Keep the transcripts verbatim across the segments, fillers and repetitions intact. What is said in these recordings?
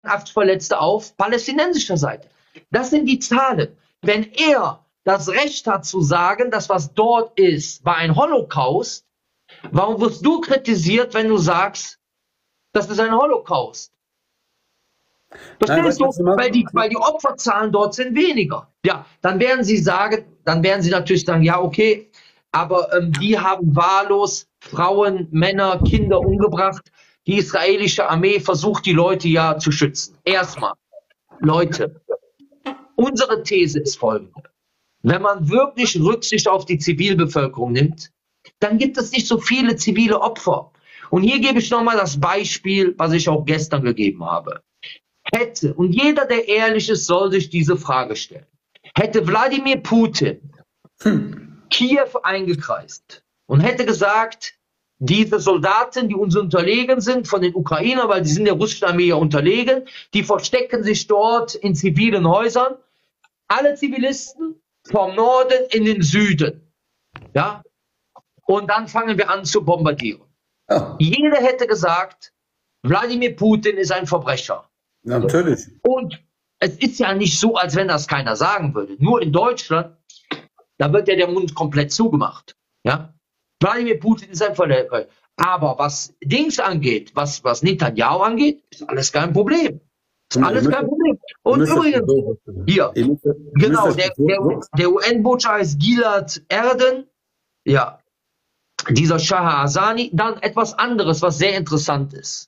acht Verletzte auf palästinensischer Seite. Das sind die Zahlen. Wenn er das Recht hat zu sagen, dass was dort ist, war ein Holocaust, warum wirst du kritisiert, wenn du sagst, das ist ein Holocaust? Verstehst du? Weil die, weil die Opferzahlen dort sind weniger. Ja, dann werden sie sagen, dann werden sie natürlich sagen, ja, okay, aber ähm, die haben wahllos Frauen, Männer, Kinder umgebracht. Die israelische Armee versucht, die Leute ja zu schützen. Erstmal, Leute, unsere These ist folgende. Wenn man wirklich Rücksicht auf die Zivilbevölkerung nimmt, dann gibt es nicht so viele zivile Opfer. Und hier gebe ich nochmal das Beispiel, was ich auch gestern gegeben habe. Hätte, und jeder, der ehrlich ist, soll sich diese Frage stellen, hätte Wladimir Putin hm. Kiew eingekreist und hätte gesagt, diese Soldaten, die uns unterlegen sind, von den Ukrainern, weil die sind der russischen Armee ja unterlegen, die verstecken sich dort in zivilen Häusern, alle Zivilisten vom Norden in den Süden. Ja? Und dann fangen wir an zu bombardieren. Ja. Jeder hätte gesagt, Wladimir Putin ist ein Verbrecher. Natürlich. Und es ist ja nicht so, als wenn das keiner sagen würde. Nur in Deutschland, da wird ja der Mund komplett zugemacht. Ja? Wladimir Putin ist ein Verbrecher. Aber was Dings angeht, was, was Netanyahu angeht, ist alles kein Problem. Ist alles kein Problem. Und übrigens, hier, genau, der, der, der U N-Botschafter heißt Gilad Erdan, ja, dieser Shah Hasani. Dann etwas anderes, was sehr interessant ist.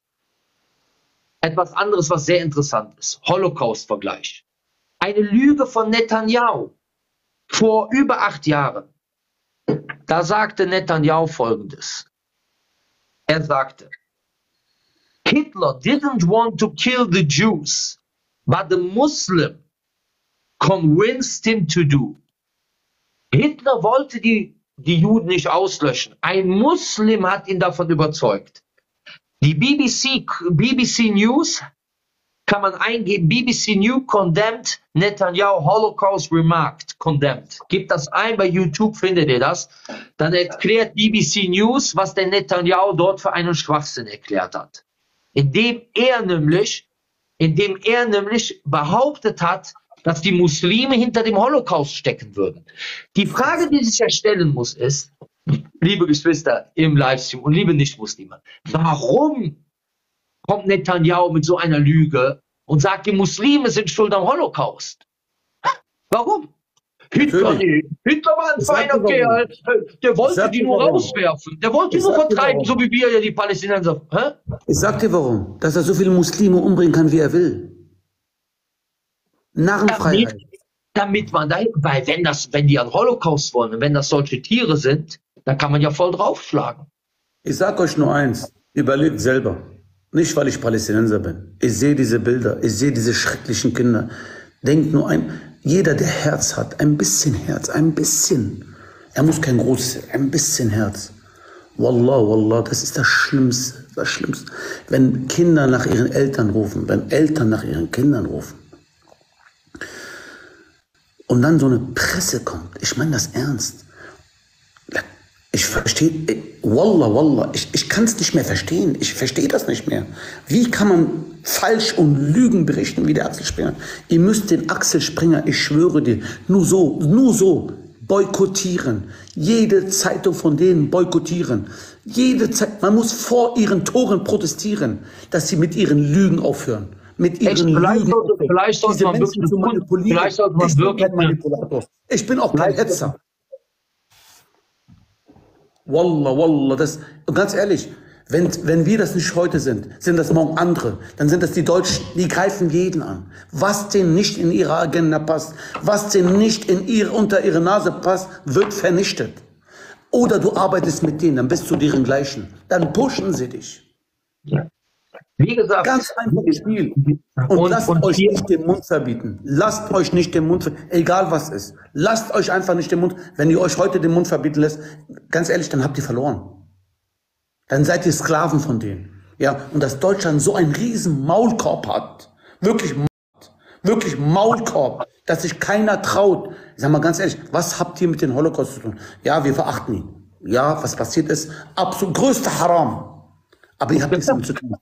Etwas anderes, was sehr interessant ist. Holocaust-Vergleich. Eine Lüge von Netanyahu vor über acht Jahren. Da sagte Netanyahu Folgendes. Er sagte, Hitler didn't want to kill the Jews, but the Muslim convinced him to do. Hitler wollte die, die Juden nicht auslöschen. Ein Muslim hat ihn davon überzeugt. Die B B C, B B C News kann man eingeben, B B C News condemned Netanyahu Holocaust remarked, condemned. Gebt das ein, bei YouTube findet ihr das. Dann erklärt B B C News, was der Netanyahu dort für einen Schwachsinn erklärt hat. Indem er nämlich, indem er nämlich behauptet hat, dass die Muslime hinter dem Holocaust stecken würden. Die Frage, die sich ja stellen muss, ist, liebe Geschwister im Livestream und liebe Nicht-Muslime, warum kommt Netanyahu mit so einer Lüge und sagt, die Muslime sind schuld am Holocaust? Warum? Hitler, nee. Hitler war ein feiner Kerl, der wollte die nur rauswerfen, der wollte die nur vertreiben, so wie wir ja die Palästinenser. Hä? Ich sag dir warum, dass er so viele Muslime umbringen kann, wie er will. Narrenfreiheit. Damit, damit man dahin, weil wenn das, wenn die einen Holocaust wollen und wenn das solche Tiere sind, dann kann man ja voll draufschlagen. Ich sag euch nur eins, überlegt selber. Nicht, weil ich Palästinenser bin. Ich sehe diese Bilder, ich sehe diese schrecklichen Kinder. Denkt nur ein, jeder, der Herz hat, ein bisschen Herz, ein bisschen. Er muss kein großes, ein bisschen Herz. Wallah, Wallah, das ist das Schlimmste, das Schlimmste. Wenn Kinder nach ihren Eltern rufen, wenn Eltern nach ihren Kindern rufen. Und dann so eine Presse kommt. Ich meine das ernst. Ich verstehe, Wallah, Wallah, ich, ich kann es nicht mehr verstehen. Ich verstehe das nicht mehr. Wie kann man falsch und Lügen berichten wie der Axel Springer? Ihr müsst den Axel Springer, ich schwöre dir, nur so, nur so boykottieren. Jede Zeitung von denen boykottieren. Jede Zeit, man muss vor ihren Toren protestieren, dass sie mit ihren Lügen aufhören. Mit ihren Echt, vielleicht Lügen sollte, vielleicht sollte man wirklich zu manipulieren. Vielleicht sollte man ich bin wirklich kein Manipulator. Ich bin auch kein Hetzer. Wallah, Wallah, das, und ganz ehrlich, wenn, wenn wir das nicht heute sind, sind das morgen andere. Dann sind das die Deutschen, die greifen jeden an. Was denen nicht in ihre Agenda passt, was denen nicht in ihre, unter ihre Nase passt, wird vernichtet. Oder du arbeitest mit denen, dann bist du deren Gleichen. Dann pushen sie dich. Ja. Wie gesagt, ganz einfaches Spiel. Und, und lasst und euch nicht den Mund verbieten. Lasst euch nicht den Mund verbieten, egal was ist. Lasst euch einfach nicht den Mund, wenn ihr euch heute den Mund verbieten lässt, ganz ehrlich, dann habt ihr verloren. Dann seid ihr Sklaven von denen. Ja, und dass Deutschland so einen riesen Maulkorb hat, wirklich, wirklich Maulkorb, dass sich keiner traut. Ich sag mal ganz ehrlich, was habt ihr mit dem Holocaust zu tun? Ja, wir verachten ihn. Ja, was passiert ist, absolut größter Haram. Aber ihr habt nichts damit zu tun.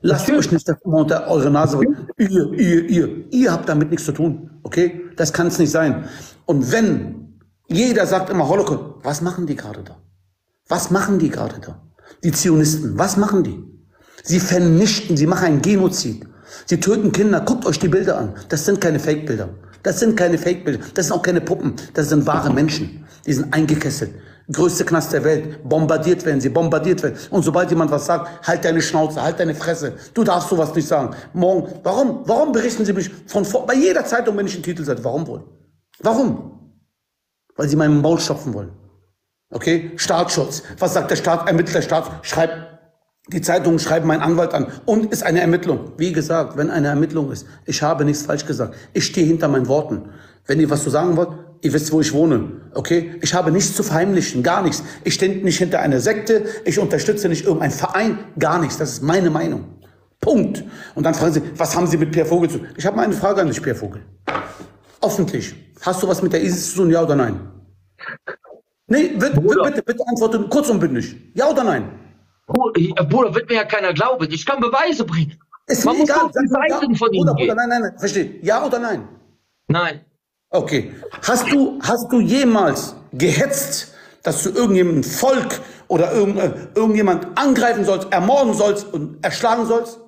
Lasst euch nicht das immer unter eure Nase. Ihr, ihr, ihr, ihr habt damit nichts zu tun. Okay? Das kann es nicht sein. Und wenn jeder sagt immer Holocaust, was machen die gerade da? Was machen die gerade da? Die Zionisten, was machen die? Sie vernichten, sie machen einen Genozid. Sie töten Kinder. Guckt euch die Bilder an. Das sind keine Fake-Bilder. Das sind keine Fake-Bilder. Das sind auch keine Puppen. Das sind wahre Menschen. Die sind eingekesselt. Größte Knast der Welt. Bombardiert werden sie, bombardiert werden. Und sobald jemand was sagt, halt deine Schnauze, halt deine Fresse. Du darfst sowas nicht sagen. Morgen, warum? Warum berichten sie mich von vor, bei jeder Zeitung, wenn ich einen Titel sage? Warum wohl? Warum? Weil sie meinen Maul stopfen wollen. Okay? Staatsschutz. Was sagt der Staat? Ermittler, Staat, schreibt, die Zeitungen schreiben meinen Anwalt an. Und ist eine Ermittlung. Wie gesagt, wenn eine Ermittlung ist, ich habe nichts falsch gesagt. Ich stehe hinter meinen Worten. Wenn ihr was zu sagen wollt, ihr wisst, wo ich wohne. Okay? Ich habe nichts zu verheimlichen. Gar nichts. Ich stehe nicht hinter einer Sekte. Ich unterstütze nicht irgendeinen Verein. Gar nichts. Das ist meine Meinung. Punkt. Und dann fragen sie, was haben Sie mit Pierre Vogel zu tun? Ich habe mal eine Frage an dich, Pierre Vogel. Öffentlich. Hast du was mit der ISIS zu tun, ja oder nein? Nee, bitte, bitte, bitte antworten, kurz und bündig. Ja oder nein? Bruder, wird mir ja keiner glauben. Ich kann Beweise bringen. Ist Man mir muss egal. doch die Seiten von Bruder, ihnen Bruder, gehen. nein, nein, nein, verstehe. Ja oder nein? Nein. Okay. Hast du, hast du jemals gehetzt, dass du irgendjemanden Volk oder irgend, äh, irgendjemand angreifen sollst, ermorden sollst und erschlagen sollst?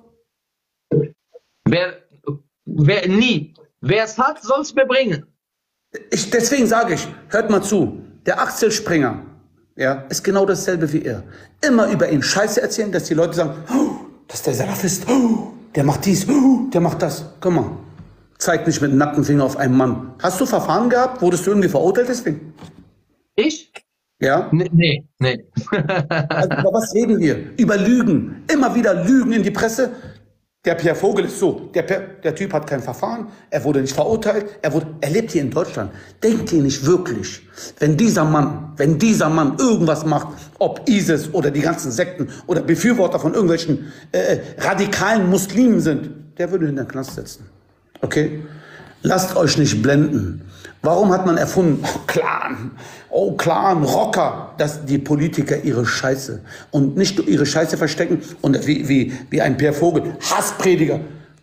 Wer, wer nie. Wer es hat, soll es mir bringen. Ich, deswegen sage ich, hört mal zu, der Axel Springer, ja, ist genau dasselbe wie er. Immer über ihn Scheiße erzählen, dass die Leute sagen, oh, das ist der Salafist, oh, der macht dies, oh, der macht das. Guck mal, zeig nicht mit dem nackten Finger auf einen Mann. Hast du Verfahren gehabt? Wurdest du irgendwie verurteilt deswegen? Ich? Ja? Nee, nee. nee. Also, über was reden wir? Über Lügen. Immer wieder Lügen in die Presse. Der Pierre Vogel ist so, der, der Typ hat kein Verfahren, er wurde nicht verurteilt, er, wurde, er lebt hier in Deutschland. Denkt ihr nicht wirklich, wenn dieser Mann, wenn dieser Mann irgendwas macht, ob ISIS oder die ganzen Sekten oder Befürworter von irgendwelchen äh, radikalen Muslimen sind, der würde in den Knast sitzen. Okay? Lasst euch nicht blenden. Warum hat man erfunden, oh Clan, oh Clan, Rocker, dass die Politiker ihre Scheiße und nicht nur ihre Scheiße verstecken und wie, wie, wie ein Pierre Vogel, Hassprediger.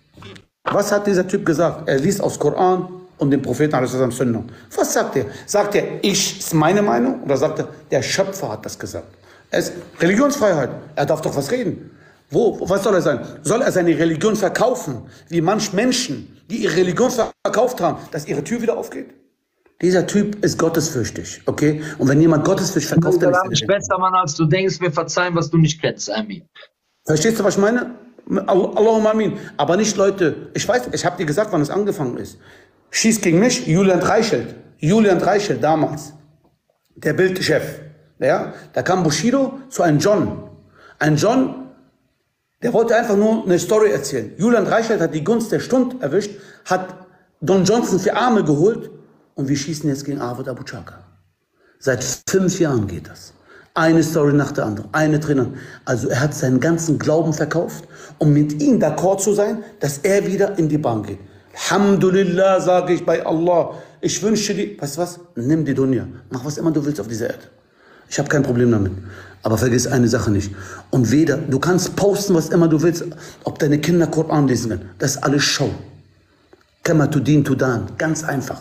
Was hat dieser Typ gesagt? Er liest aus Koran und den Propheten Sunna. Was sagt er? Sagt er, ich ist meine Meinung oder sagt er, der Schöpfer hat das gesagt? Es ist Religionsfreiheit, er darf doch was reden. Wo, was soll er sein? Soll er seine Religion verkaufen, wie manch Menschen, die ihre Religion verkauft haben, dass ihre Tür wieder aufgeht? Dieser Typ ist gottesfürchtig, okay? Und wenn jemand gottesfürchtig verkauft, dann ist er besser, Mann, als du denkst, wir verzeihen, was du nicht kennst, Amin. Verstehst du, was ich meine? Allahumma Amin. Aber nicht, Leute, ich weiß, ich habe dir gesagt, wann es angefangen ist. Schieß gegen mich, Julian Reichelt. Julian Reichelt damals, der Bildchef. Ja? Da kam Bushido zu einem John. Ein John, der wollte einfach nur eine Story erzählen. Julian Reichelt hat die Gunst der Stunde erwischt, hat Don Johnson für Arme geholt und wir schießen jetzt gegen Arvid Abu Chaka. Seit fünf Jahren geht das. Eine Story nach der anderen, eine Trainer. Also er hat seinen ganzen Glauben verkauft, um mit ihm d'accord zu sein, dass er wieder in die Bahn geht. Alhamdulillah, sage ich bei Allah. Ich wünsche dir, weißt du was? Nimm die Dunya. Mach was immer du willst auf dieser Erde. Ich habe kein Problem damit. Aber vergiss eine Sache nicht. Und weder, du kannst posten, was immer du willst, ob deine Kinder Koran lesen können. Das ist alles Show. Kama tudin tudan. Ganz einfach.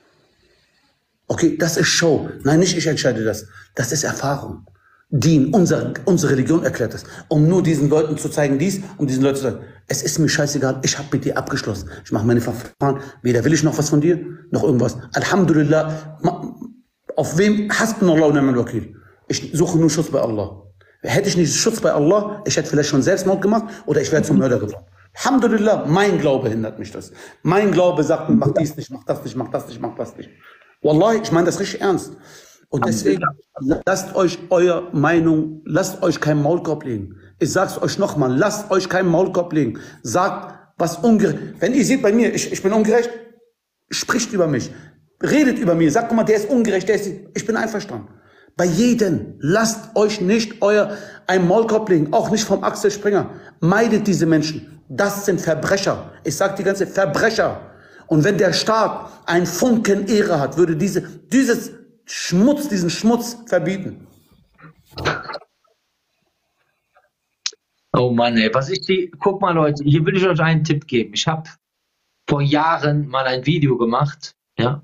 Okay, das ist Show. Nein, nicht ich entscheide das. Das ist Erfahrung. Dien, unsere, unsere Religion erklärt das. Um nur diesen Leuten zu zeigen dies, um diesen Leuten zu sagen, es ist mir scheißegal, ich habe mit dir abgeschlossen. Ich mache meine Verfahren. Weder will ich noch was von dir, noch irgendwas. Alhamdulillah, auf wem hasbunallah wa ni'mal wakil? Ich suche nur Schutz bei Allah. Hätte ich nicht Schutz bei Allah, ich hätte vielleicht schon Selbstmord gemacht oder ich wäre zum Mörder geworden. Alhamdulillah, mein Glaube hindert mich das. Mein Glaube sagt mir, mach dies nicht, mach das nicht, mach das nicht, mach das nicht. Wallahi, ich meine das richtig ernst. Und deswegen, lasst euch eure Meinung, lasst euch keinen Maulkorb legen. Ich sag's euch nochmal, lasst euch keinen Maulkorb legen. Sagt, was ungerecht. Wenn ihr seht bei mir, ich, ich bin ungerecht, spricht über mich. Redet über mich. Sagt, guck mal, der ist ungerecht, der ist, ich bin einverstanden. Bei jedem, lasst euch nicht euer, einen Maulkorb legen. Auch nicht vom Axel Springer. Meidet diese Menschen. Das sind Verbrecher. Ich sag die ganze Verbrecher. Und wenn der Staat einen Funken Ehre hat, würde diese, dieses Schmutz, diesen Schmutz verbieten. Oh Mann, ey, was ich die, guck mal Leute, hier will ich euch einen Tipp geben. Ich habe vor Jahren mal ein Video gemacht, ja,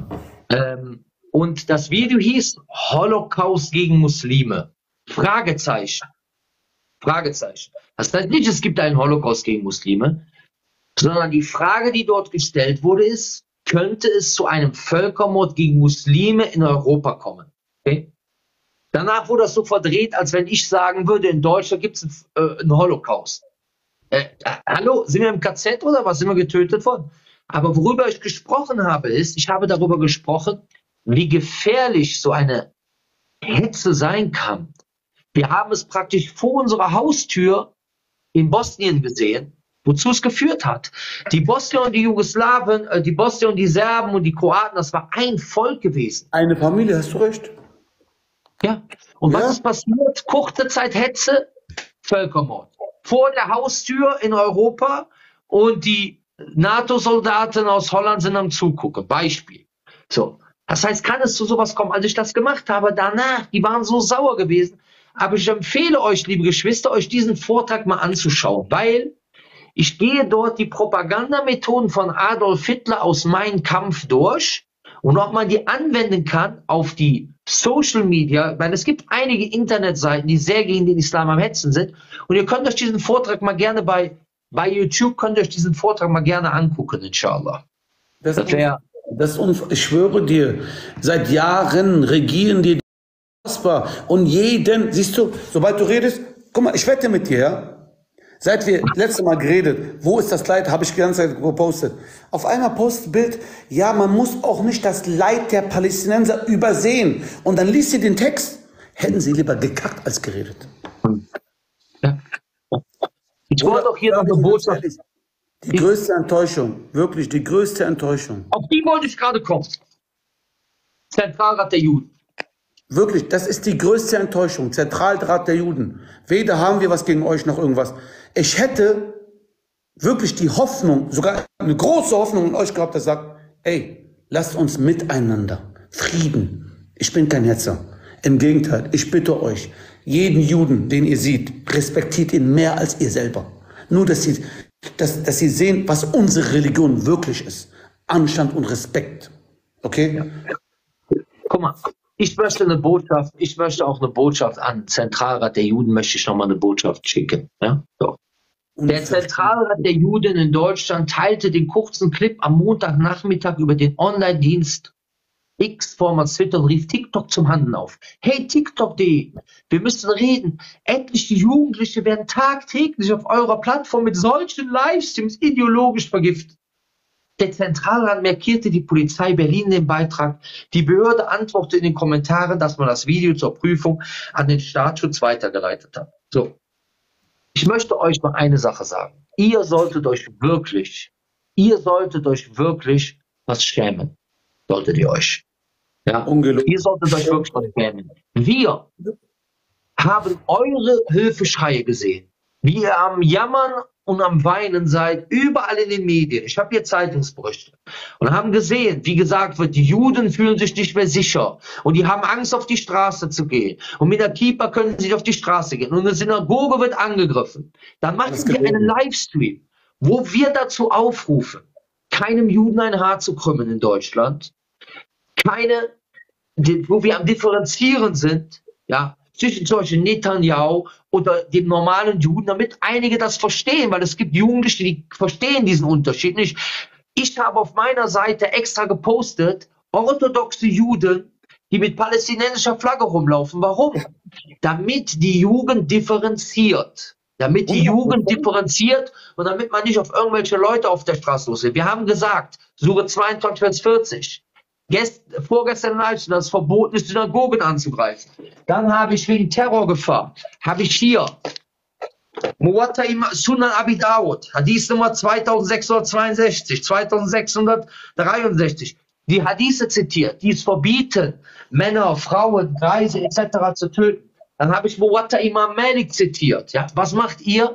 ähm, und das Video hieß Holocaust gegen Muslime. Fragezeichen. Fragezeichen. Das heißt nicht, es gibt einen Holocaust gegen Muslime, sondern die Frage, die dort gestellt wurde, ist, könnte es zu einem Völkermord gegen Muslime in Europa kommen? Okay? Danach wurde das so verdreht, als wenn ich sagen würde, in Deutschland gibt es einen, äh, einen Holocaust. Äh, äh, hallo, sind wir im K Z oder was? Sind wir getötet worden? Aber worüber ich gesprochen habe, ist, ich habe darüber gesprochen, wie gefährlich so eine Hetze sein kann. Wir haben es praktisch vor unserer Haustür in Bosnien gesehen, wozu es geführt hat. Die Bosnier und die Jugoslawen, äh, die Bosnier und die Serben und die Kroaten, das war ein Volk gewesen. Eine Familie, hast du recht. Ja. Und Ja. was ist passiert? Kurze Zeit Hetze, Völkermord. Vor der Haustür in Europa und die NATO-Soldaten aus Holland sind am Zugucken. Beispiel. So. Das heißt, kann es zu sowas kommen? Als ich das gemacht habe, danach, die waren so sauer gewesen. Aber ich empfehle euch, liebe Geschwister, euch diesen Vortrag mal anzuschauen, weil ich gehe dort die Propagandamethoden von Adolf Hitler aus Mein Kampf durch und ob man die anwenden kann auf die Social Media, weil es gibt einige Internetseiten, die sehr gegen den Islam am Hetzen sind. Und ihr könnt euch diesen Vortrag mal gerne bei, bei YouTube, könnt ihr euch diesen Vortrag mal gerne angucken, inshallah. Das, Das wäre das ist uns, ich schwöre dir, seit Jahren regieren die und jeden, siehst du, sobald du redest, guck mal, ich wette mit dir, ja? Seit wir letztes Mal geredet, wo ist das Leid, habe ich die ganze Zeit gepostet. Auf einmal postet Bild, ja, man muss auch nicht das Leid der Palästinenser übersehen. Und dann liest sie den Text, hätten sie lieber gekackt als geredet. ja. Ich wollte doch hier noch eine Botschaft. Die größte Enttäuschung, wirklich die größte Enttäuschung. Auf die wollte ich gerade kommen. Zentralrat der Juden. Wirklich, das ist die größte Enttäuschung. Zentralrat der Juden. Weder haben wir was gegen euch noch irgendwas. Ich hätte wirklich die Hoffnung, sogar eine große Hoffnung in euch gehabt, dass sagt, ey, lasst uns miteinander Frieden. Ich bin kein Hetzer. Im Gegenteil, ich bitte euch, jeden Juden, den ihr seht, respektiert ihn mehr als ihr selber. Nur, dass sie, dass, dass sie sehen, was unsere Religion wirklich ist. Anstand und Respekt. Okay? Ja. Guck mal. Ich möchte eine Botschaft, ich möchte auch eine Botschaft an Zentralrat der Juden, möchte ich nochmal eine Botschaft schicken. Ja? So. Der Zentralrat der Juden in Deutschland teilte den kurzen Clip am Montagnachmittag über den Online-Dienst X, vormals Twitter, und rief TikTok zum Handeln auf. Hey TikTok punkt de, wir müssen reden. Etliche Jugendliche werden tagtäglich auf eurer Plattform mit solchen Livestreams ideologisch vergiftet. Der Zentralrat markierte die Polizei Berlin den Beitrag. Die Behörde antwortete in den Kommentaren, dass man das Video zur Prüfung an den Staatsschutz weitergeleitet hat. So. Ich möchte euch mal eine Sache sagen. Ihr solltet euch wirklich, ihr solltet euch wirklich was schämen. Solltet ihr euch. Ja? Ungelogen. Ihr solltet euch wirklich was schämen. Wir haben eure Hilfeschreie gesehen. Wie ihr am Jammern und am Weinen seid, überall in den Medien. Ich habe hier Zeitungsberichte und haben gesehen, wie gesagt wird, die Juden fühlen sich nicht mehr sicher und die haben Angst, auf die Straße zu gehen. Und mit der Kippa können sie nicht auf die Straße gehen. Und eine Synagoge wird angegriffen. Dann machen wir einen Livestream, wo wir dazu aufrufen, keinem Juden ein Haar zu krümmen in Deutschland, keine, wo wir am Differenzieren sind, ja, zwischen solchen Netanyahu oder dem normalen Juden, damit einige das verstehen, weil es gibt Jugendliche, die verstehen diesen Unterschied nicht. Ich habe auf meiner Seite extra gepostet, orthodoxe Juden, die mit palästinensischer Flagge rumlaufen. Warum? Damit die Jugend differenziert. Damit die Jugend differenziert und damit man nicht auf irgendwelche Leute auf der Straße los ist. Wir haben gesagt, Sure zweiundzwanzig, Vers vierzig. Gest, vorgestern Live, dass es verboten ist, Synagogen anzugreifen. Dann habe ich wegen Terrorgefahr, habe ich hier Muwatta Sunan Abi Dawud, Hadith Nummer zweitausendsechshundertzweiundsechzig, zweitausendsechshundertdreiundsechzig. Die Hadithe zitiert, die es verbieten, Männer, Frauen, Greise et cetera zu töten. Dann habe ich Muwatta Imam Malik zitiert. Ja, was macht ihr?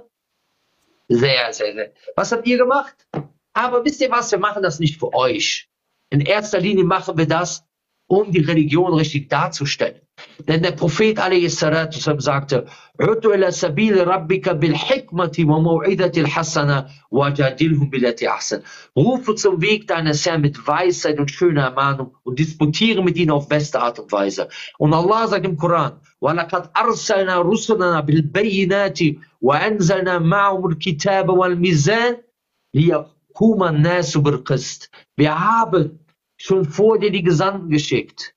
Sehr, sehr, sehr. Was habt ihr gemacht? Aber wisst ihr was, wir machen das nicht für euch. In erster Linie machen wir das, um die Religion richtig darzustellen. Denn der Prophet a s. sagte, "Udu ila sabil rabbika bil hikmati wa maw'idatil hasana wajadilhum billati ahsan." Rufe zum Weg deines Herrn mit Weisheit und schöner Ermahnung und disputiere mit ihnen auf beste Art und Weise. Und Allah sagt im Koran, وَلَقَدْ أَرْسَلْنَا رُسُلَنَا بِالْبَيِّنَاتِ وَأَنزَلْنَا مَعَهُمُ الْكِتَابَ وَالْمِيزَانَ لِيَقُومَ النَّاسُ بِالْقِسْطِ. Wir haben schon vor dir die Gesandten geschickt.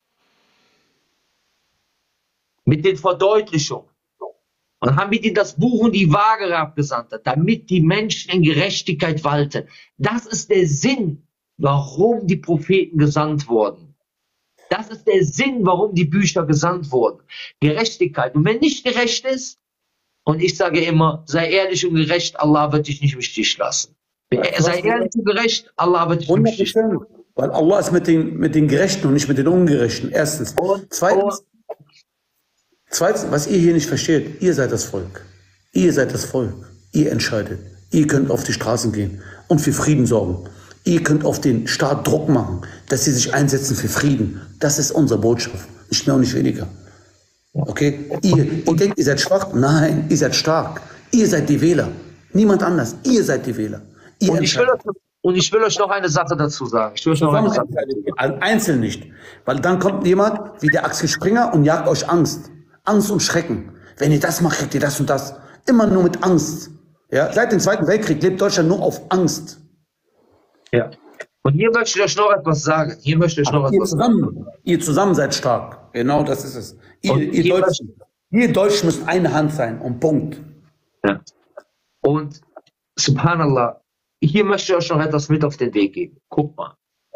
Mit den Verdeutlichungen. Und haben mit ihnen das Buch und die Waage abgesandt, damit die Menschen in Gerechtigkeit walten. Das ist der Sinn, warum die Propheten gesandt wurden. Das ist der Sinn, warum die Bücher gesandt wurden. Gerechtigkeit. Und wenn nicht gerecht ist, und ich sage immer, sei ehrlich und gerecht, Allah wird dich nicht im Stich lassen. Sei ehrlich und gerecht, Allah wird dich nicht im Stich lassen. Weil Allah ist mit den, mit den Gerechten und nicht mit den Ungerechten. Erstens. Und, Zweitens, zweitens, was ihr hier nicht versteht, ihr seid das Volk. Ihr seid das Volk. Ihr entscheidet. Ihr könnt auf die Straßen gehen und für Frieden sorgen. Ihr könnt auf den Staat Druck machen, dass sie sich einsetzen für Frieden. Das ist unsere Botschaft. Nicht mehr und nicht weniger. Okay? Ihr, ihr denkt, ihr seid schwach? Nein, ihr seid stark. Ihr seid die Wähler. Niemand anders. Ihr seid die Wähler. Ihr und, ich will euch, und ich will euch noch eine Sache dazu sagen. Ich will euch noch eine Sache. Einzeln nicht. Weil dann kommt jemand wie der Axel Springer und jagt euch Angst. Angst und Schrecken. Wenn ihr das macht, kriegt ihr das und das. Immer nur mit Angst. Ja? Seit dem Zweiten Weltkrieg lebt Deutschland nur auf Angst. Ja. Und hier möchte ich euch noch etwas sagen. Hier möchte ich noch ihr etwas zusammen, sagen. Ihr zusammen seid stark. Genau das ist es. Ihr, ihr, Deutschen, ihr Deutschen müsst eine Hand sein. Und Punkt. Ja. Und subhanallah, hier möchte ich euch noch etwas mit auf den Weg geben. Guck mal.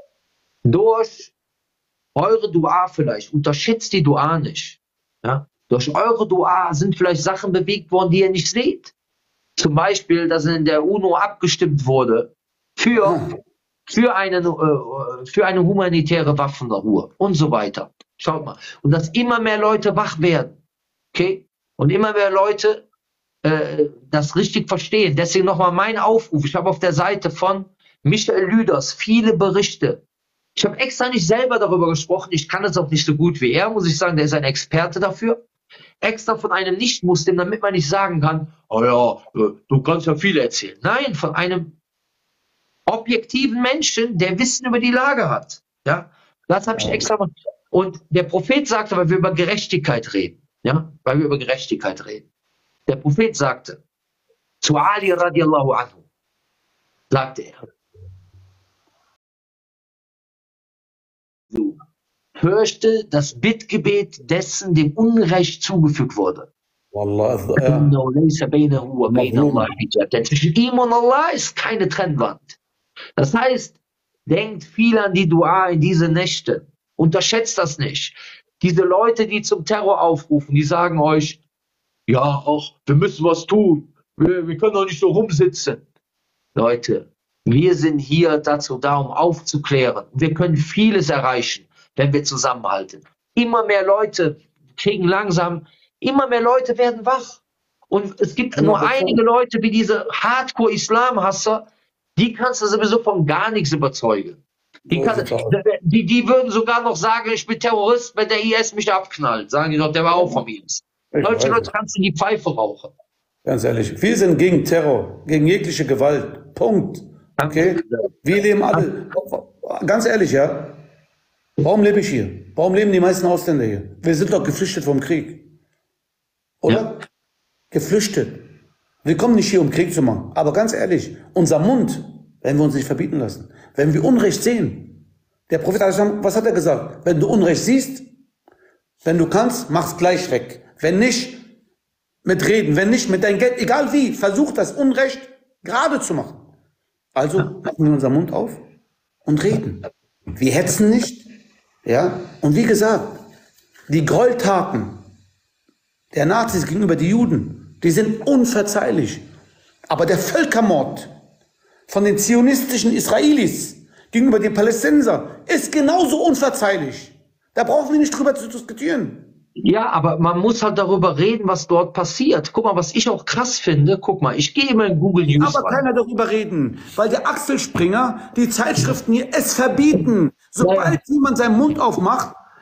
Durch eure Dua vielleicht, unterschätzt die Dua nicht. Ja? Durch eure Dua sind vielleicht Sachen bewegt worden, die ihr nicht seht. Zum Beispiel, dass in der UNO abgestimmt wurde für, für, eine, äh, für eine humanitäre Waffenruhe und so weiter. Schaut mal. Und dass immer mehr Leute wach werden. Okay? Und immer mehr Leute äh, das richtig verstehen. Deswegen nochmal mein Aufruf. Ich habe auf der Seite von Michael Lüders viele Berichte. Ich habe extra nicht selber darüber gesprochen. Ich kann es auch nicht so gut wie er, muss ich sagen. Der ist ein Experte dafür. Extra von einem Nicht-Muslim, damit man nicht sagen kann, oh ja, du kannst ja viel erzählen. Nein, von einem objektiven Menschen, der Wissen über die Lage hat. Ja, das habe ich extra gemacht. Und der Prophet sagte, weil wir über Gerechtigkeit reden, ja, weil wir über Gerechtigkeit reden. Der Prophet sagte, zu Ali radiallahu anhu, sagte er, du fürchte das Bittgebet dessen, dem Unrecht zugefügt wurde. Wallah, ja. Denn zwischen ihm und Allah ist keine Trennwand. Das heißt, denkt viel an die Dua in diese Nächte. Unterschätzt das nicht. Diese Leute, die zum Terror aufrufen, die sagen euch, ja, auch, wir müssen was tun. Wir, wir können doch nicht so rumsitzen. Leute, wir sind hier dazu da, um aufzuklären. Wir können vieles erreichen, wenn wir zusammenhalten. Immer mehr Leute kriegen langsam, immer mehr Leute werden wach. Und es gibt nur einige Leute wie diese Hardcore-Islam-Hasser, die kannst du sowieso von gar nichts überzeugen. Die, kann, die, die würden sogar noch sagen, ich bin Terrorist, wenn der I S mich abknallt. Sagen die doch, der war auch vom I S. Deutsche Leute kannst du die Pfeife rauchen. Ganz ehrlich, wir sind gegen Terror, gegen jegliche Gewalt. Punkt. Okay? Wir leben alle, ganz ehrlich, ja. Warum lebe ich hier? Warum leben die meisten Ausländer hier? Wir sind doch geflüchtet vom Krieg. Oder? Ja. Geflüchtet. Wir kommen nicht hier, um Krieg zu machen. Aber ganz ehrlich, unser Mund werden wir uns nicht verbieten lassen. Wenn wir Unrecht sehen, der Prophet, was hat er gesagt? Wenn du Unrecht siehst, wenn du kannst, mach's gleich weg. Wenn nicht, mit Reden. Wenn nicht, mit deinem Geld. Egal wie, versuch das Unrecht gerade zu machen. Also machen wir unseren Mund auf und reden. Wir hetzen nicht. Ja? Und wie gesagt, die Gräueltaten der Nazis gegenüber den Juden, die sind unverzeihlich. Aber der Völkermord von den zionistischen Israelis gegenüber den Palästinensern ist genauso unverzeihlich. Da brauchen wir nicht drüber zu diskutieren. Ja, aber man muss halt darüber reden, was dort passiert. Guck mal, was ich auch krass finde. Guck mal, ich gehe immer in Google News Aber rein. Keiner darüber reden, weil der Axel Springer, die Zeitschriften hier es verbieten. Sobald ja. jemand seinen Mund aufmacht,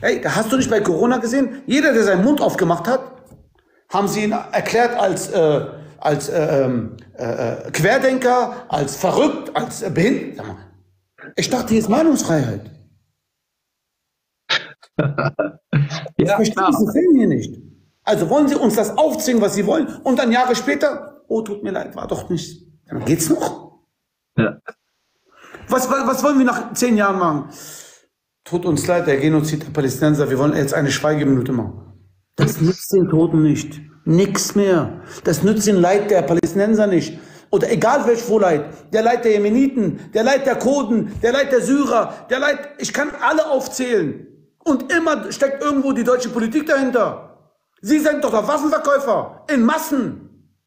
Ey, hast du nicht bei Corona gesehen? Jeder, der seinen Mund aufgemacht hat, haben sie ihn erklärt als, äh, als äh, äh, Querdenker, als verrückt, als äh, behindert. Sag mal, ich dachte, hier ist Meinungsfreiheit. Ich Ja, verstehe klar. diesen Film hier nicht. Also wollen sie uns das aufzwingen, was sie wollen, und dann Jahre später, oh, tut mir leid, war doch nicht. Dann geht's noch? Ja. Was, was, was wollen wir nach zehn Jahren machen? Tut uns leid, der Genozid der Palästinenser, wir wollen jetzt eine Schweigeminute machen. Das nützt den Toten nicht. Nix mehr. Das nützt den Leid der Palästinenser nicht. Oder egal welch wo Leid. Der Leid der Jemeniten, der Leid der Kurden, der Leid der Syrer, der Leid, ich kann alle aufzählen. Und immer steckt irgendwo die deutsche Politik dahinter. Sie sind doch der Waffenverkäufer. In Massen.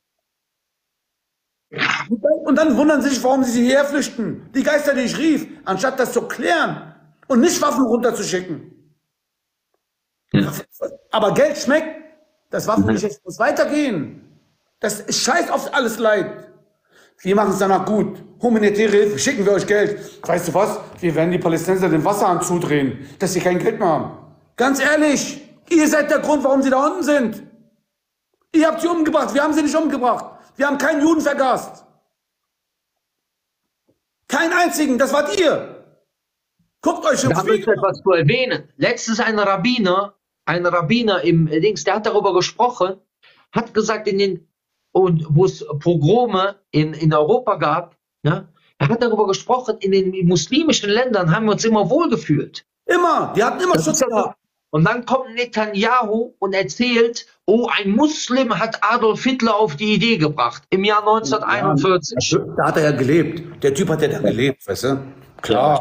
Und dann wundern sie sich, warum sie hierher flüchten. Die Geister, die ich rief, anstatt das zu klären und nicht Waffen runterzuschicken. Ja. Aber Geld schmeckt. Das Waffengeschäft muss weitergehen. Das ist scheiß auf alles Leid. Wir machen es danach gut. Humanitäre Hilfe, schicken wir euch Geld. Weißt du was? Wir werden die Palästinenser den Wasserhahn zudrehen, dass sie kein Geld mehr haben. Ganz ehrlich, ihr seid der Grund, warum sie da unten sind. Ihr habt sie umgebracht, wir haben sie nicht umgebracht. Wir haben keinen Juden vergast. Keinen einzigen, das wart ihr. Guckt euch im Da möchte ich etwas zu erwähnen. Letztens ein Rabbiner, ein Rabbiner im Dings, der hat darüber gesprochen, hat gesagt, in den, und wo es Pogrome in, in Europa gab, ja, er hat darüber gesprochen, in den muslimischen Ländern haben wir uns immer wohlgefühlt. Immer, die hatten immer Das Schutz ist ja so. gehabt. Und dann kommt Netanyahu und erzählt, oh, ein Muslim hat Adolf Hitler auf die Idee gebracht, im Jahr neunzehnhunderteinundvierzig. Ja, da hat er ja gelebt. Der Typ hat ja da gelebt, weißt du? Klar.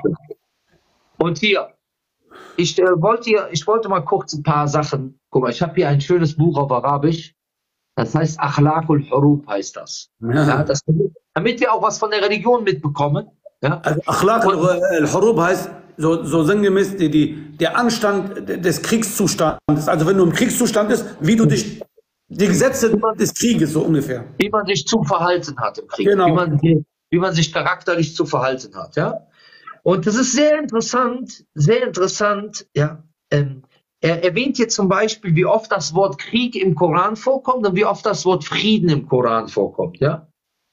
Und hier, ich, äh, wollte hier, ich wollte mal kurz ein paar Sachen, guck mal, ich habe hier ein schönes Buch auf Arabisch, das heißt Akhlaqul Hurub heißt das. Ja. Ja, das. Damit wir auch was von der Religion mitbekommen. Ja? Also Akhlaq al-Hurub heißt so, so sinngemäß die, die, der Anstand des Kriegszustandes. Also wenn du im Kriegszustand bist, wie du dich, die Gesetze des Krieges so ungefähr. Wie man sich zu verhalten hat im Krieg. Genau. Wie man, wie man sich charakterlich zu verhalten hat. Ja? Und das ist sehr interessant, sehr interessant. Ja. Ähm, er erwähnt hier zum Beispiel, wie oft das Wort Krieg im Koran vorkommt und wie oft das Wort Frieden im Koran vorkommt. Ja?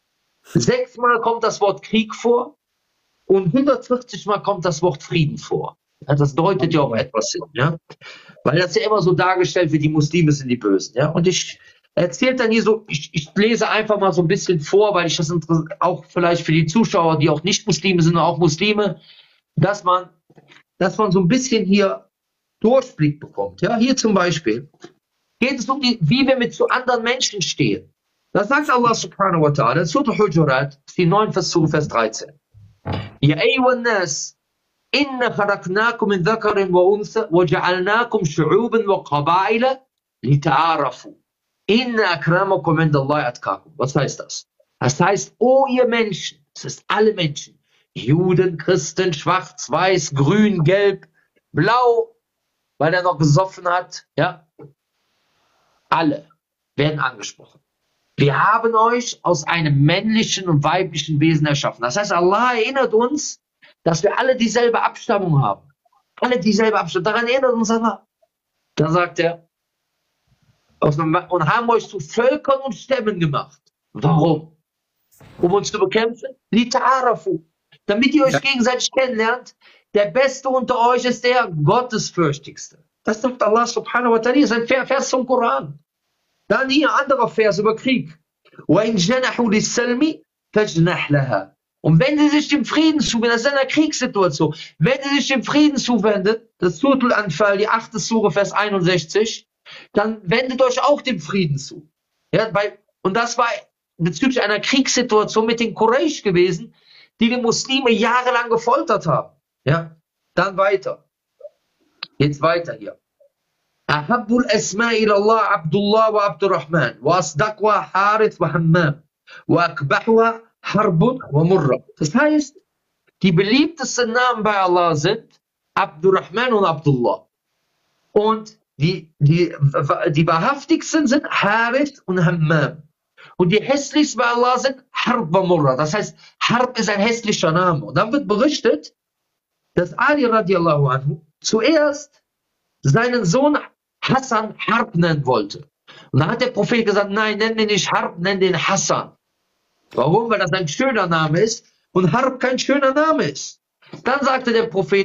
Sechsmal kommt das Wort Krieg vor und hundertvierzig Mal kommt das Wort Frieden vor. Ja, das deutet ja auch etwas hin. Ja? Weil das ja immer so dargestellt wird, die Muslime sind die Bösen. Ja? Und ich erzähle dann hier so, ich, ich lese einfach mal so ein bisschen vor, weil ich das auch vielleicht für die Zuschauer, die auch nicht Muslime sind, auch Muslime, dass man, dass man so ein bisschen hier Durchblick bekommt. Ja? Hier zum Beispiel geht es um die, wie wir mit zu anderen Menschen stehen. Das sagt Allah subhanahu wa ta'ala, Surah Hujurat, die neun, Vers dreizehn. Ya ayyuhan nas, inna khalaqnakum min dhakarin wa untha wa ja'alnakum shu'uban wa qaba'ila lita'arafu. Inna akramakum indallahi atqakum. Was heißt das? Das heißt, oh ihr Menschen, das ist alle Menschen, Juden, Christen, schwarz, weiß, grün, gelb, blau, weil er noch gesoffen hat, ja, alle werden angesprochen. Wir haben euch aus einem männlichen und weiblichen Wesen erschaffen. Das heißt, Allah erinnert uns, dass wir alle dieselbe Abstammung haben. Alle dieselbe Abstammung. Daran erinnert uns Allah. Dann sagt er, und haben euch zu Völkern und Stämmen gemacht. Warum? Um uns zu bekämpfen? Lita'arafu. Damit ihr euch gegenseitig kennenlernt. Der Beste unter euch ist der Gottesfürchtigste. Das sagt Allah subhanahu wa ta'ala. Das ist ein Vers zum Koran. Dann hier ein anderer Vers über Krieg. Und wenn sie sich dem Frieden zuwenden, das ist eine Kriegssituation, wenn sie sich dem Frieden zuwendet, das Surah Al-Anfal, die achte Sure, Vers einundsechzig, dann wendet euch auch dem Frieden zu. Ja, bei, und das war bezüglich einer Kriegssituation mit den Quraysh gewesen, die die Muslime jahrelang gefoltert haben. Ja, dann weiter. Jetzt weiter hier. أحب الأسماء إلى الله عبد الله وعبد الرحمن وأصدقها حارث وحمام وأقبحها حرب ومرة. Das heißt, die beliebtesten Namen bei Allah sind Abdurrahman und Abdullah. Und die, die, die wahrhaftigsten sind Harith und Hammam. Und die hässlichsten bei Allah sind Harb und Murra. Das heißt, Harb ist ein hässlicher Name. Und dann wird berichtet, dass Ali radiallahu anhu zuerst seinen Sohn Hassan Harb nennen wollte. Und da hat der Prophet gesagt, nein, nenn den nicht Harb, nenn den Hassan. Warum? Weil das ein schöner Name ist und Harb kein schöner Name ist. Dann sagte der Prophet,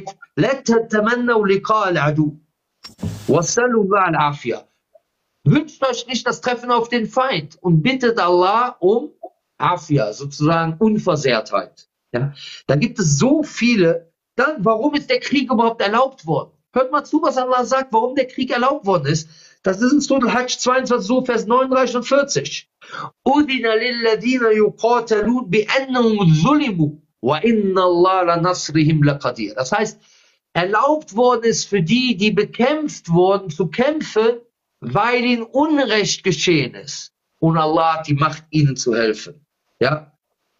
wünscht euch nicht das Treffen auf den Feind und bittet Allah um Afia, sozusagen Unversehrtheit. Ja? Da gibt es so viele. Dann, warum ist der Krieg überhaupt erlaubt worden? Hört mal zu, was Allah sagt, warum der Krieg erlaubt worden ist. Das ist in Surah Al-Hajj zweiundzwanzig, so Vers neununddreißig und vierzig. Udina lilladina yuqatalun bi'annahum zulimu wa inna Allah la nasrihim laqadir. Das heißt, erlaubt worden ist für die, die bekämpft wurden, zu kämpfen, weil ihnen Unrecht geschehen ist. Und Allah hat die Macht, ihnen zu helfen. Ja?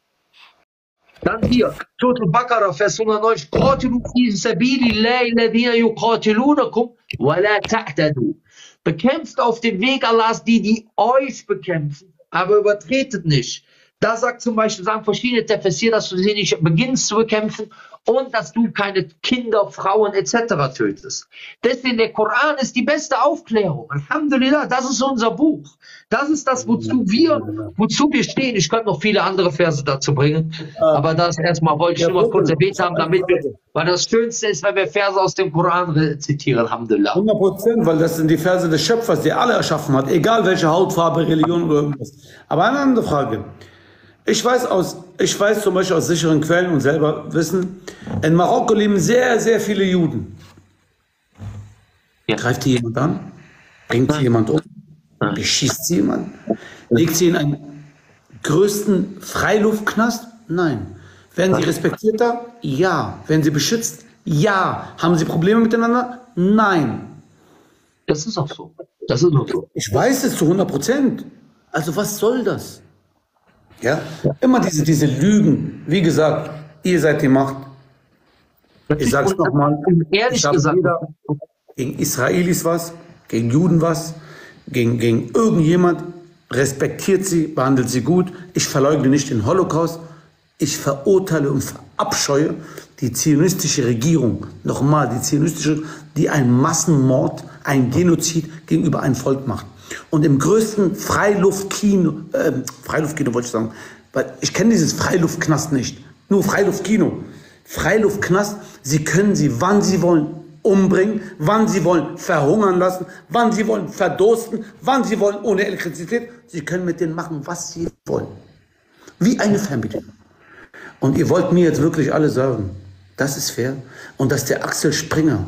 Dann hier, Surah Al-Baqarah, Vers hundertneunzig. Qatilu fi sabilillahi alladhina yuqatilunakum wa la ta'tadu. Bekämpft auf dem Weg Allahs die, die euch bekämpfen, aber übertretet nicht. Da sagt zum Beispiel, sagen verschiedene Tafsir, dass du sie nicht beginnst zu bekämpfen und dass du keine Kinder, Frauen et cetera tötest. Deswegen der Koran ist die beste Aufklärung. Alhamdulillah, das ist unser Buch. Das ist das, wozu wir, wozu wir stehen. Ich könnte noch viele andere Verse dazu bringen, aber das erstmal wollte ich nur mal kurz erwähnt haben, damit wir, weil das Schönste ist, wenn wir Verse aus dem Koran zitieren, Alhamdulillah. hundert Prozent, weil das sind die Verse des Schöpfers, der alle erschaffen hat, egal welche Hautfarbe, Religion oder irgendwas. Aber eine andere Frage. Ich weiß, aus, ich weiß zum Beispiel aus sicheren Quellen und selber wissen, in Marokko leben sehr, sehr viele Juden. Ja. Greift hier jemand an? Bringt sie jemand um? Beschießt sie jemand? Legt sie in einen größten Freiluftknast? Nein. Werden sie respektiert da? Ja. Werden sie beschützt? Ja. Haben sie Probleme miteinander? Nein. Das ist auch so. Das ist auch so. Ich weiß es zu hundert Prozent. Also was soll das? Ja? Immer diese, diese Lügen. Wie gesagt, ihr seid die Macht. Ich sage es nochmal. Ehrlich gesagt, gegen Israelis was, gegen Juden was, gegen, gegen irgendjemand, respektiert sie, behandelt sie gut. Ich verleugne nicht den Holocaust. Ich verurteile und verabscheue die zionistische Regierung. Nochmal, die zionistische, die einen Massenmord, einen Genozid gegenüber einem Volk macht. Und im größten Freiluftkino, äh, Freiluftkino wollte ich sagen, weil ich kenne dieses Freiluftknast nicht, nur Freiluftkino. Freiluftknast, Sie können sie, wann Sie wollen, umbringen, wann Sie wollen, verhungern lassen, wann Sie wollen, verdursten, wann Sie wollen, ohne Elektrizität. Sie können mit denen machen, was Sie wollen. Wie eine Fernbedienung. Und ihr wollt mir jetzt wirklich alle sagen, das ist fair und dass der Axel Springer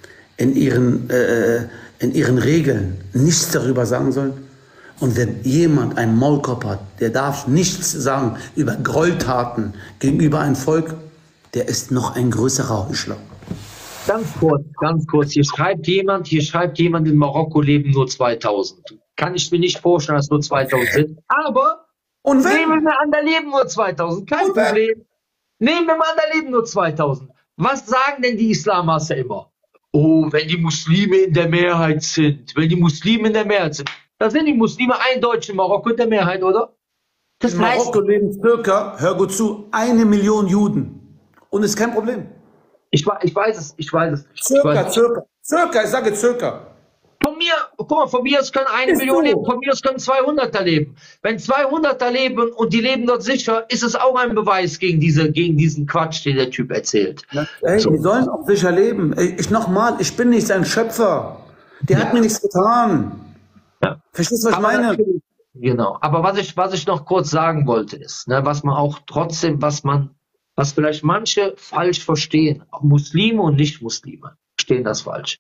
in ihren, äh, in ihren Regeln nichts darüber sagen soll. Und wenn jemand einen Maulkorb hat, der darf nichts sagen über Gräueltaten gegenüber einem Volk, der ist noch ein größerer Heuchler. Ganz kurz, ganz kurz. Hier schreibt jemand, hier schreibt jemand, in Marokko leben nur zweitausend. Kann ich mir nicht vorstellen, dass nur zweitausend sind. Aber und wenn? Nehmen wir an, da leben nur zweitausend. Kein Problem. Nehmen wir mal an, da leben nur zweitausend. Was sagen denn die Islamhasser immer? Oh, wenn die Muslime in der Mehrheit sind, wenn die Muslime in der Mehrheit sind. Da sind die Muslime eindeutig in Marokko in der Mehrheit, oder? Das in heißt, Marokko leben circa, hör gut zu, eine Million Juden. Und ist kein Problem. Ich, ich weiß es, ich weiß es. Circa, ich weiß circa, circa, ich sage circa. Von mir, guck mal, von mir aus können eine ist Million so. leben, von mir aus können zweihunderter leben. Wenn zweihunderter leben und die leben dort sicher, ist es auch ein Beweis gegen, diese, gegen diesen Quatsch, den der Typ erzählt. Ey, so. Die sollen auch sicher leben. Ich nochmal, ich bin nicht sein Schöpfer. Der ja. hat mir nichts getan. Ja. Verstehst du, was Aber ich meine? Genau. Aber was ich, was ich noch kurz sagen wollte, ist, ne, was man auch trotzdem, was man, was vielleicht manche falsch verstehen, auch Muslime und Nicht-Muslime verstehen das falsch.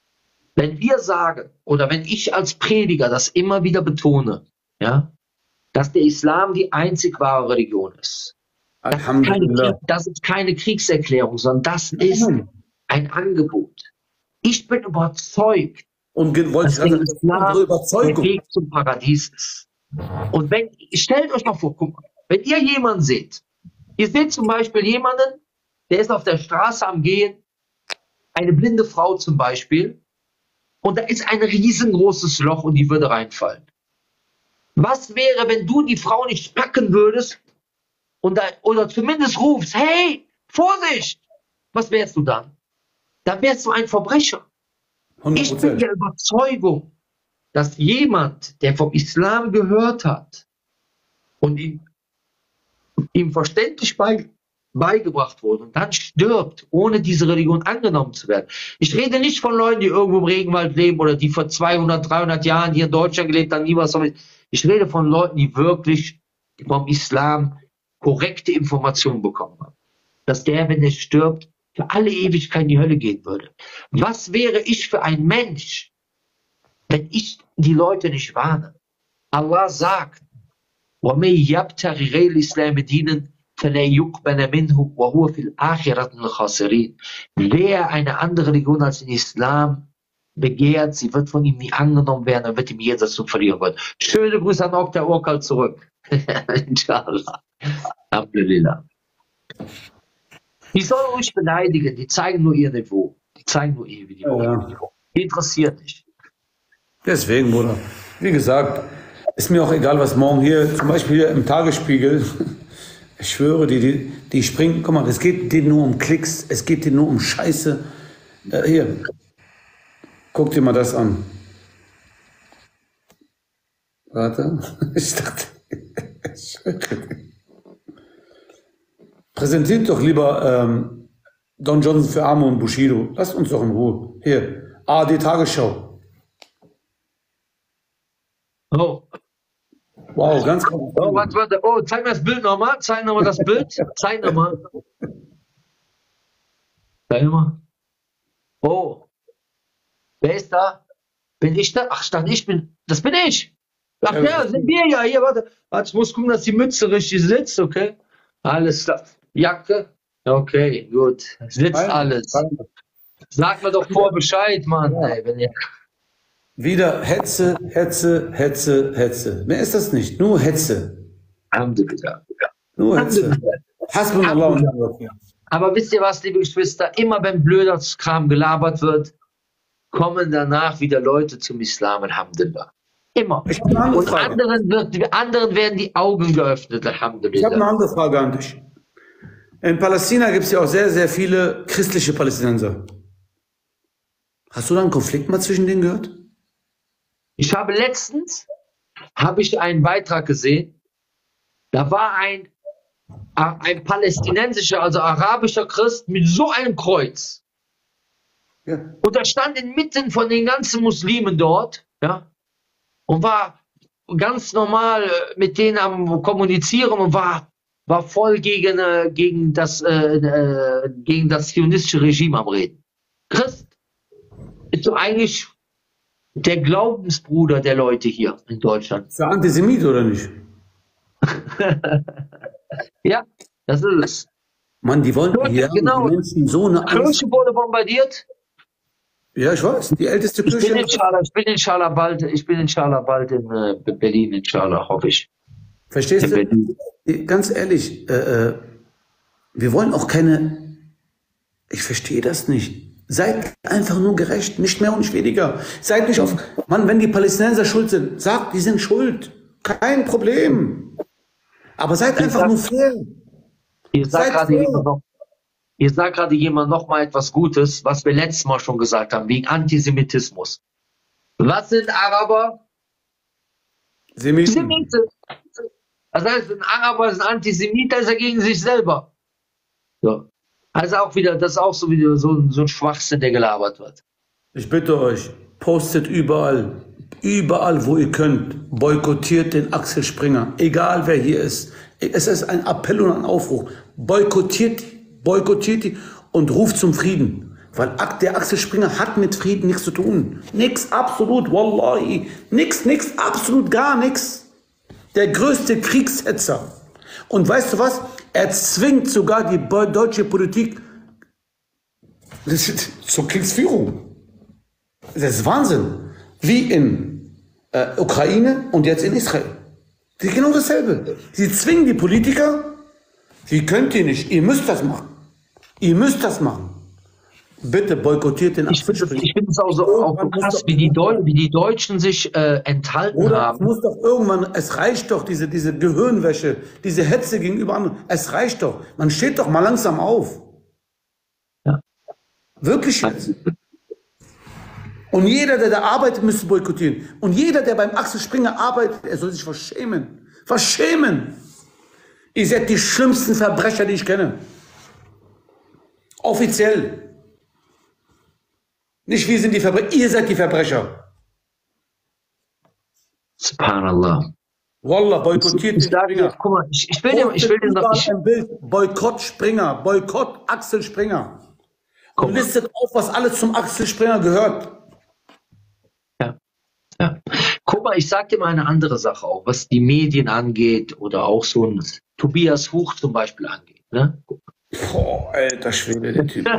Wenn wir sagen, oder wenn ich als Prediger das immer wieder betone, ja, dass der Islam die einzig wahre Religion ist, das ist keine, das ist keine Kriegserklärung, sondern das ist ein Angebot. Ich bin überzeugt, und dass der Islam der Weg zum Paradies ist. Und wenn, stellt euch mal vor, guck mal, wenn ihr jemanden seht, ihr seht zum Beispiel jemanden, der ist auf der Straße am Gehen, eine blinde Frau zum Beispiel, und da ist ein riesengroßes Loch und die würde reinfallen. Was wäre, wenn du die Frau nicht packen würdest und da, oder zumindest rufst, hey, Vorsicht! Was wärst du dann? Dann wärst du ein Verbrecher. hundert Ich bin Prozent. der Überzeugung, dass jemand, der vom Islam gehört hat und ihm, ihm verständlich bei, beigebracht wurde und dann stirbt, ohne diese Religion angenommen zu werden. Ich rede nicht von Leuten, die irgendwo im Regenwald leben oder die vor zweihundert, dreihundert Jahren hier in Deutschland gelebt haben, nie was. Ich rede von Leuten, die wirklich vom Islam korrekte Informationen bekommen haben. Dass der, wenn er stirbt, für alle Ewigkeit in die Hölle gehen würde. Was wäre ich für ein Mensch, wenn ich die Leute nicht warne? Allah sagt, وَمَنْ يَبْتَغِ غَيْرَ الْإِسْلَامِ دِينًا فَلَا يُقْبَلَ مِنْهُ وَهُوَ فِي الْآخِرَةِ مِنَ الْخَاسِرِينَ. Wer eine andere Religion als den Islam begehrt, sie wird von ihm nie angenommen werden, dann wird ihm jenseits zu verlieren wird. Schöne Grüße an Okta Urkal zurück. Inshallah. Alhamdulillah. Die sollen ruhig beleidigen, die zeigen nur ihr Niveau. Die zeigen nur ihr Niveau. Ja. Die interessiert nicht. Deswegen, Bruder. Wie gesagt, ist mir auch egal, was morgen hier, zum Beispiel hier im Tagesspiegel, ich schwöre, die, die, die springen, guck mal, es geht denen nur um Klicks, es geht denen nur um Scheiße. Äh, hier, guck dir mal das an. Warte, ich dachte, präsentiert doch lieber ähm, Don Johnson für Arme und Bushido. Lasst uns doch in Ruhe. Hier, A R D Tagesschau. Oh. Wow, ganz gut. Oh, warte, warte. Oh, zeig mir das Bild nochmal. Zeig nochmal das Bild. Zeig nochmal. Zeig nochmal. Oh. Wer ist da? Bin ich da? Ach, ich dachte, ich bin. Das bin ich. Ach ja, sind wir ja hier. Warte. Warte, ich muss gucken, dass die Mütze richtig sitzt, okay? Alles klar. Jacke? Okay, gut. Sitzt alles. Sag mir doch vor Bescheid, Mann. Ja. Ey, wenn ihr Wieder Hetze, Hetze, Hetze, Hetze. Mehr ist das nicht. Nur Hetze. Alhamdulillah. Nur Hetze. Hasbunallah und ni'mal Wakeel. Aber wisst ihr was, liebe Geschwister? Immer wenn blöder Kram gelabert wird, kommen danach wieder Leute zum Islam, Alhamdulillah. Immer. Ich habe eine andere Und Frage. anderen, wird, anderen werden die Augen geöffnet, Ich habe eine Alhamdulillah. andere Frage an dich. In Palästina gibt es ja auch sehr, sehr viele christliche Palästinenser. Hast du da einen Konflikt mal zwischen denen gehört? Ich habe letztens habe ich einen Beitrag gesehen, da war ein, ein palästinensischer, also arabischer Christ mit so einem Kreuz. Ja. Und er stand inmitten von den ganzen Muslimen dort, ja, und war ganz normal mit denen am Kommunizieren und war, war voll gegen, äh, gegen, das, äh, äh, gegen das zionistische Regime am Reden. Christ ist so eigentlich der Glaubensbruder der Leute hier in Deutschland. Ist er Antisemit oder nicht? Ja, das ist es. Mann, die wollen Kirche, hier haben genau. die Menschen so eine Angst. Kirche wurde bombardiert. Ja, ich weiß. Die älteste Ich bin Kirche. inshallah, ich bin inshallah bald, ich bin inshallah bald in äh, Berlin, inshallah, hoffe ich. Verstehst In du? Berlin. Ganz ehrlich, äh, äh, wir wollen auch keine. Ich verstehe das nicht. Seid einfach nur gerecht, nicht mehr und nicht weniger. Seid nicht auf. Mann, wenn die Palästinenser schuld sind, sagt, die sind schuld. Kein Problem. Aber seid einfach sag- nur fair. Ihr sagt Seid gerade fair. jemand noch, ihr sagt gerade jemand noch mal etwas Gutes, was wir letztes Mal schon gesagt haben, wegen Antisemitismus. Was sind Araber? Semiten. Semite. Das heißt, ein Araber ist ein Antisemit, da ist er gegen sich selber. So. Also auch wieder, das ist auch so wieder so, ein- so ein Schwachsinn, der gelabert wird. Ich bitte euch, postet überall, überall, wo ihr könnt, boykottiert den Axel Springer, egal wer hier ist. Es ist ein Appell und ein Aufruf. Boykottiert, boykottiert die und ruft zum Frieden. Weil der Axel Springer hat mit Frieden nichts zu tun. Nix, absolut, wallahi. Nix, nix, absolut gar nichts. Der größte Kriegshetzer. Und weißt du was? Er zwingt sogar die deutsche Politik zur Kriegsführung. Das ist Wahnsinn. Wie in äh, Ukraine und jetzt in Israel. Das ist genau dasselbe. Sie zwingen die Politiker, sie könnt ihr nicht, ihr müsst das machen. Ihr müsst das machen. Bitte boykottiert den Ich finde ich find es auch so, auch so krass, wie die, Deu wie die Deutschen sich äh, enthalten Oder es haben. muss doch irgendwann, es reicht doch, diese, diese Gehirnwäsche, diese Hetze gegenüber anderen. Es reicht doch. Man steht doch mal langsam auf. Ja. Wirklich jetzt. Und jeder, der da arbeitet, müsste boykottieren. Und jeder, der beim Axel Springer arbeitet, er soll sich verschämen. Verschämen! Ihr seid die schlimmsten Verbrecher, die ich kenne. Offiziell. Nicht wir sind die Verbrecher, ihr seid die Verbrecher. Subhanallah. Wallah, boykottiert Ich den sage, Springer. guck mal, ich, ich will dir, ich will dir noch, ich, ein Bild. Boykott Springer, Boykott Axel Springer. Guck Und mal. listet auf, was alles zum Axel Springer gehört. Ja, ja. Guck mal, ich sag dir mal eine andere Sache auch, was die Medien angeht oder auch so ein Tobias Huch zum Beispiel angeht. Ne? Boah, alter Schwede, der Typ.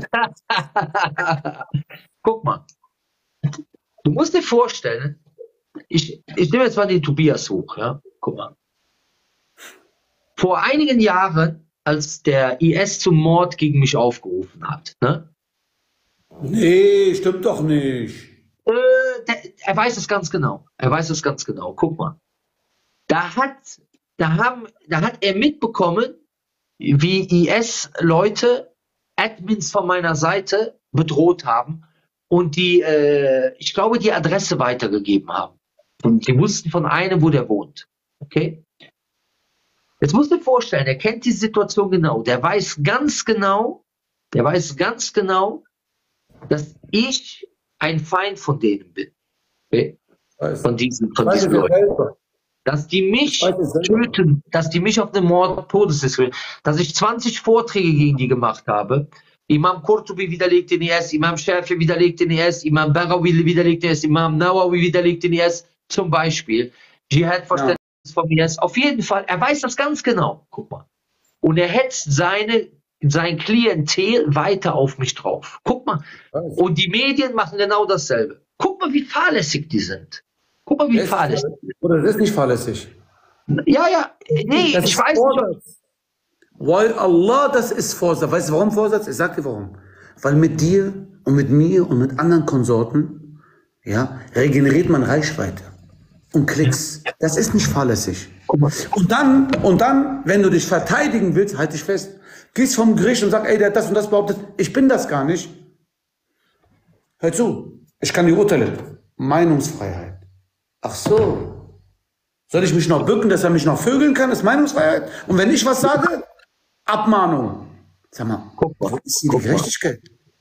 Guck mal, du musst dir vorstellen, ich, ich nehme jetzt mal den Tobias Huch, ja, guck mal. Vor einigen Jahren, als der I S zum Mord gegen mich aufgerufen hat, ne? Nee, stimmt doch nicht. Äh, der, er weiß es ganz genau. Er weiß es ganz genau. Guck mal. Da hat, da haben, da hat er mitbekommen, wie I S-Leute Admins von meiner Seite bedroht haben und die, äh, ich glaube, die Adresse weitergegeben haben. Und die wussten von einem, wo der wohnt. Okay? Jetzt musst du dir vorstellen, er kennt die Situation genau. Der weiß ganz genau, der weiß ganz genau, dass ich ein Feind von denen bin. Okay? Von diesen, von diesen Leuten. Dass die mich töten, dass die mich auf eine Mord-Todesliste, dass ich zwanzig Vorträge gegen die gemacht habe. Imam Qurtubi widerlegt den I S, Imam Shafi widerlegt den I S, Imam Baghawi widerlegt den I S, Imam Nawawi widerlegt den I S, zum Beispiel. Dschihad-Verständnis ja. vom I S. Auf jeden Fall, er weiß das ganz genau. Guck mal. Und er hetzt seine, sein Klientel weiter auf mich drauf. Guck mal. Was? Und die Medien machen genau dasselbe. Guck mal, wie fahrlässig die sind. Guck mal, wie das fahrlässig. Oder das ist nicht fahrlässig. Ja, ja, nee, das ich weiß Vorsatz. nicht. Weil Allah, das ist Vorsatz. Weißt du, warum Vorsatz? Ich sag dir warum. Weil mit dir und mit mir und mit anderen Konsorten, ja, regeneriert man Reichweite und Klicks. Das ist nicht fahrlässig. Und dann, und dann, wenn du dich verteidigen willst, halt dich fest, gehst vom Gericht und sag, ey, der hat das und das behauptet, ich bin das gar nicht. Hör zu, ich kann die Urteile. Meinungsfreiheit. Ach so. Soll ich mich noch bücken, dass er mich noch vögeln kann? Das ist Meinungsfreiheit. Und wenn ich was sage, Abmahnung. Sag mal, guck mal, wo ist denn die Gerechtigkeit?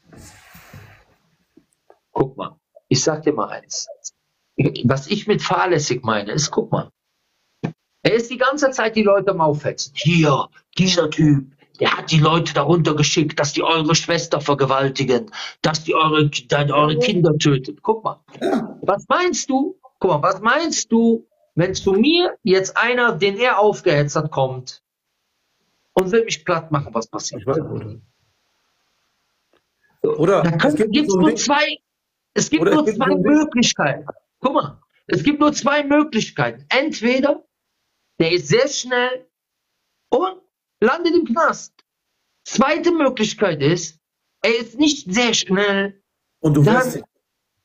Guck mal, ich sag dir mal eins. Was ich mit fahrlässig meine, ist, guck mal, er ist die ganze Zeit die Leute am Aufhetzen. Hier, dieser Typ, der hat die Leute darunter geschickt, dass die eure Schwester vergewaltigen, dass die eure, eure Kinder töten. Guck mal, Ja. Was meinst du? Guck mal, was meinst du, wenn zu mir jetzt einer, den er aufgehetzt hat, kommt und will mich platt machen, was passiert? Ich weiß, Bruder. Oder Da es gibt gibt so ein nur Ding- zwei, es gibt Oder es nur gibt zwei so ein Ding- Möglichkeiten. Guck mal, es gibt nur zwei Möglichkeiten. Entweder der ist sehr schnell und landet im Knast. Zweite Möglichkeit ist, er ist nicht sehr schnell. Und du Dann- wirst dich.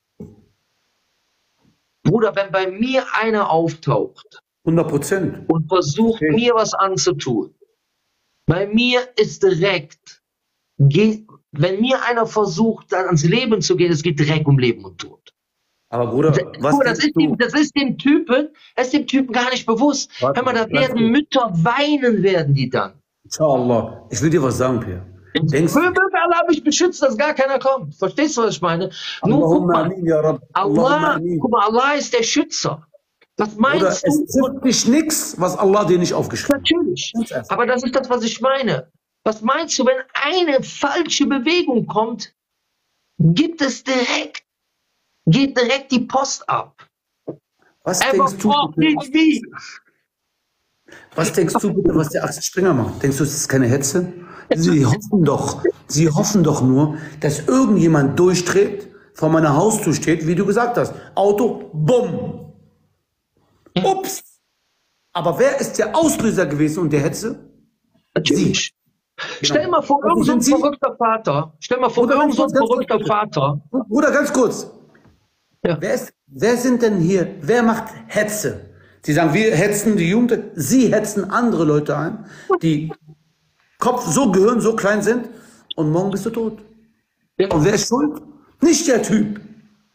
Bruder, wenn bei mir einer auftaucht hundert Prozent. und versucht, Okay. mir was anzutun, bei mir ist direkt, geht, wenn mir einer versucht, dann ans Leben zu gehen, es geht direkt um Leben und Tod. Aber Bruder, was Guck mal, das, denkst ist du? dem, das ist dem Typen, das ist dem Typen gar nicht bewusst. Warte, Hör mal, da warte. werden Mütter weinen, werden die dann. Inshallah. Ich will dir was sagen, Pierre. Denkst du? Möge Allah mich beschützen, dass gar keiner kommt. Verstehst du, was ich meine? Nur guck Allahumma mal, amin, ya Rabb. Allahumma Allah, amin. guck mal, Allah ist der Schützer. Was Bruder, meinst es du? trifft dich nichts, was Allah dir nicht aufgeschrieben hat. Natürlich. Ganz einfach. Aber das ist das, was ich meine. Was meinst du, wenn eine falsche Bewegung kommt, gibt es direkt, geht direkt die Post ab. Was Aber denkst du, oh, bitte, nicht wie. was denkst du bitte, was der Axel Springer macht? Denkst du, es ist keine Hetze? Sie hoffen doch, sie hoffen doch nur, dass irgendjemand durchdreht, vor meiner Haustür steht, wie du gesagt hast. Auto, bumm. Ups. Aber wer ist der Auslöser gewesen und der Hetze? Natürlich. Stell mal vor, Also irgend so ein sind Sie- verrückter Vater. Stell mal vor, Oder irgend so ein ganz kurz, verrückter ganz Vater. Bruder, ganz kurz. Ja. Wer, ist, wer sind denn hier, wer macht Hetze? Sie sagen, wir hetzen die Jugend, Sie hetzen andere Leute ein, die Kopf so, Gehirn so klein sind und morgen bist du tot. Ja. Und wer ist schuld? Nicht der Typ.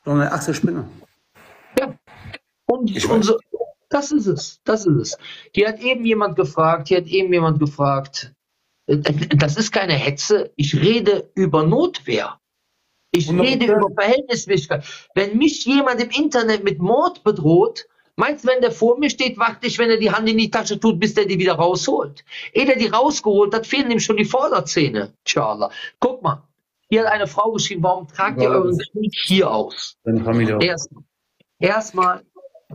Sondern Axel Springer. Ja. Und, und so, das ist es. Das ist es. Hier hat eben jemand gefragt, hier hat eben jemand gefragt, das ist keine Hetze, ich rede über Notwehr. Ich rede über Verhältnismäßigkeit. Wenn mich jemand im Internet mit Mord bedroht, meinst du, wenn der vor mir steht, warte ich, wenn er die Hand in die Tasche tut, bis der die wieder rausholt? Ehe der die rausgeholt hat, fehlen ihm schon die Vorderzähne. Inshallah. Guck mal, hier hat eine Frau geschrieben, warum tragt ihr euren Krieg hier aus? Erstmal, erstmal,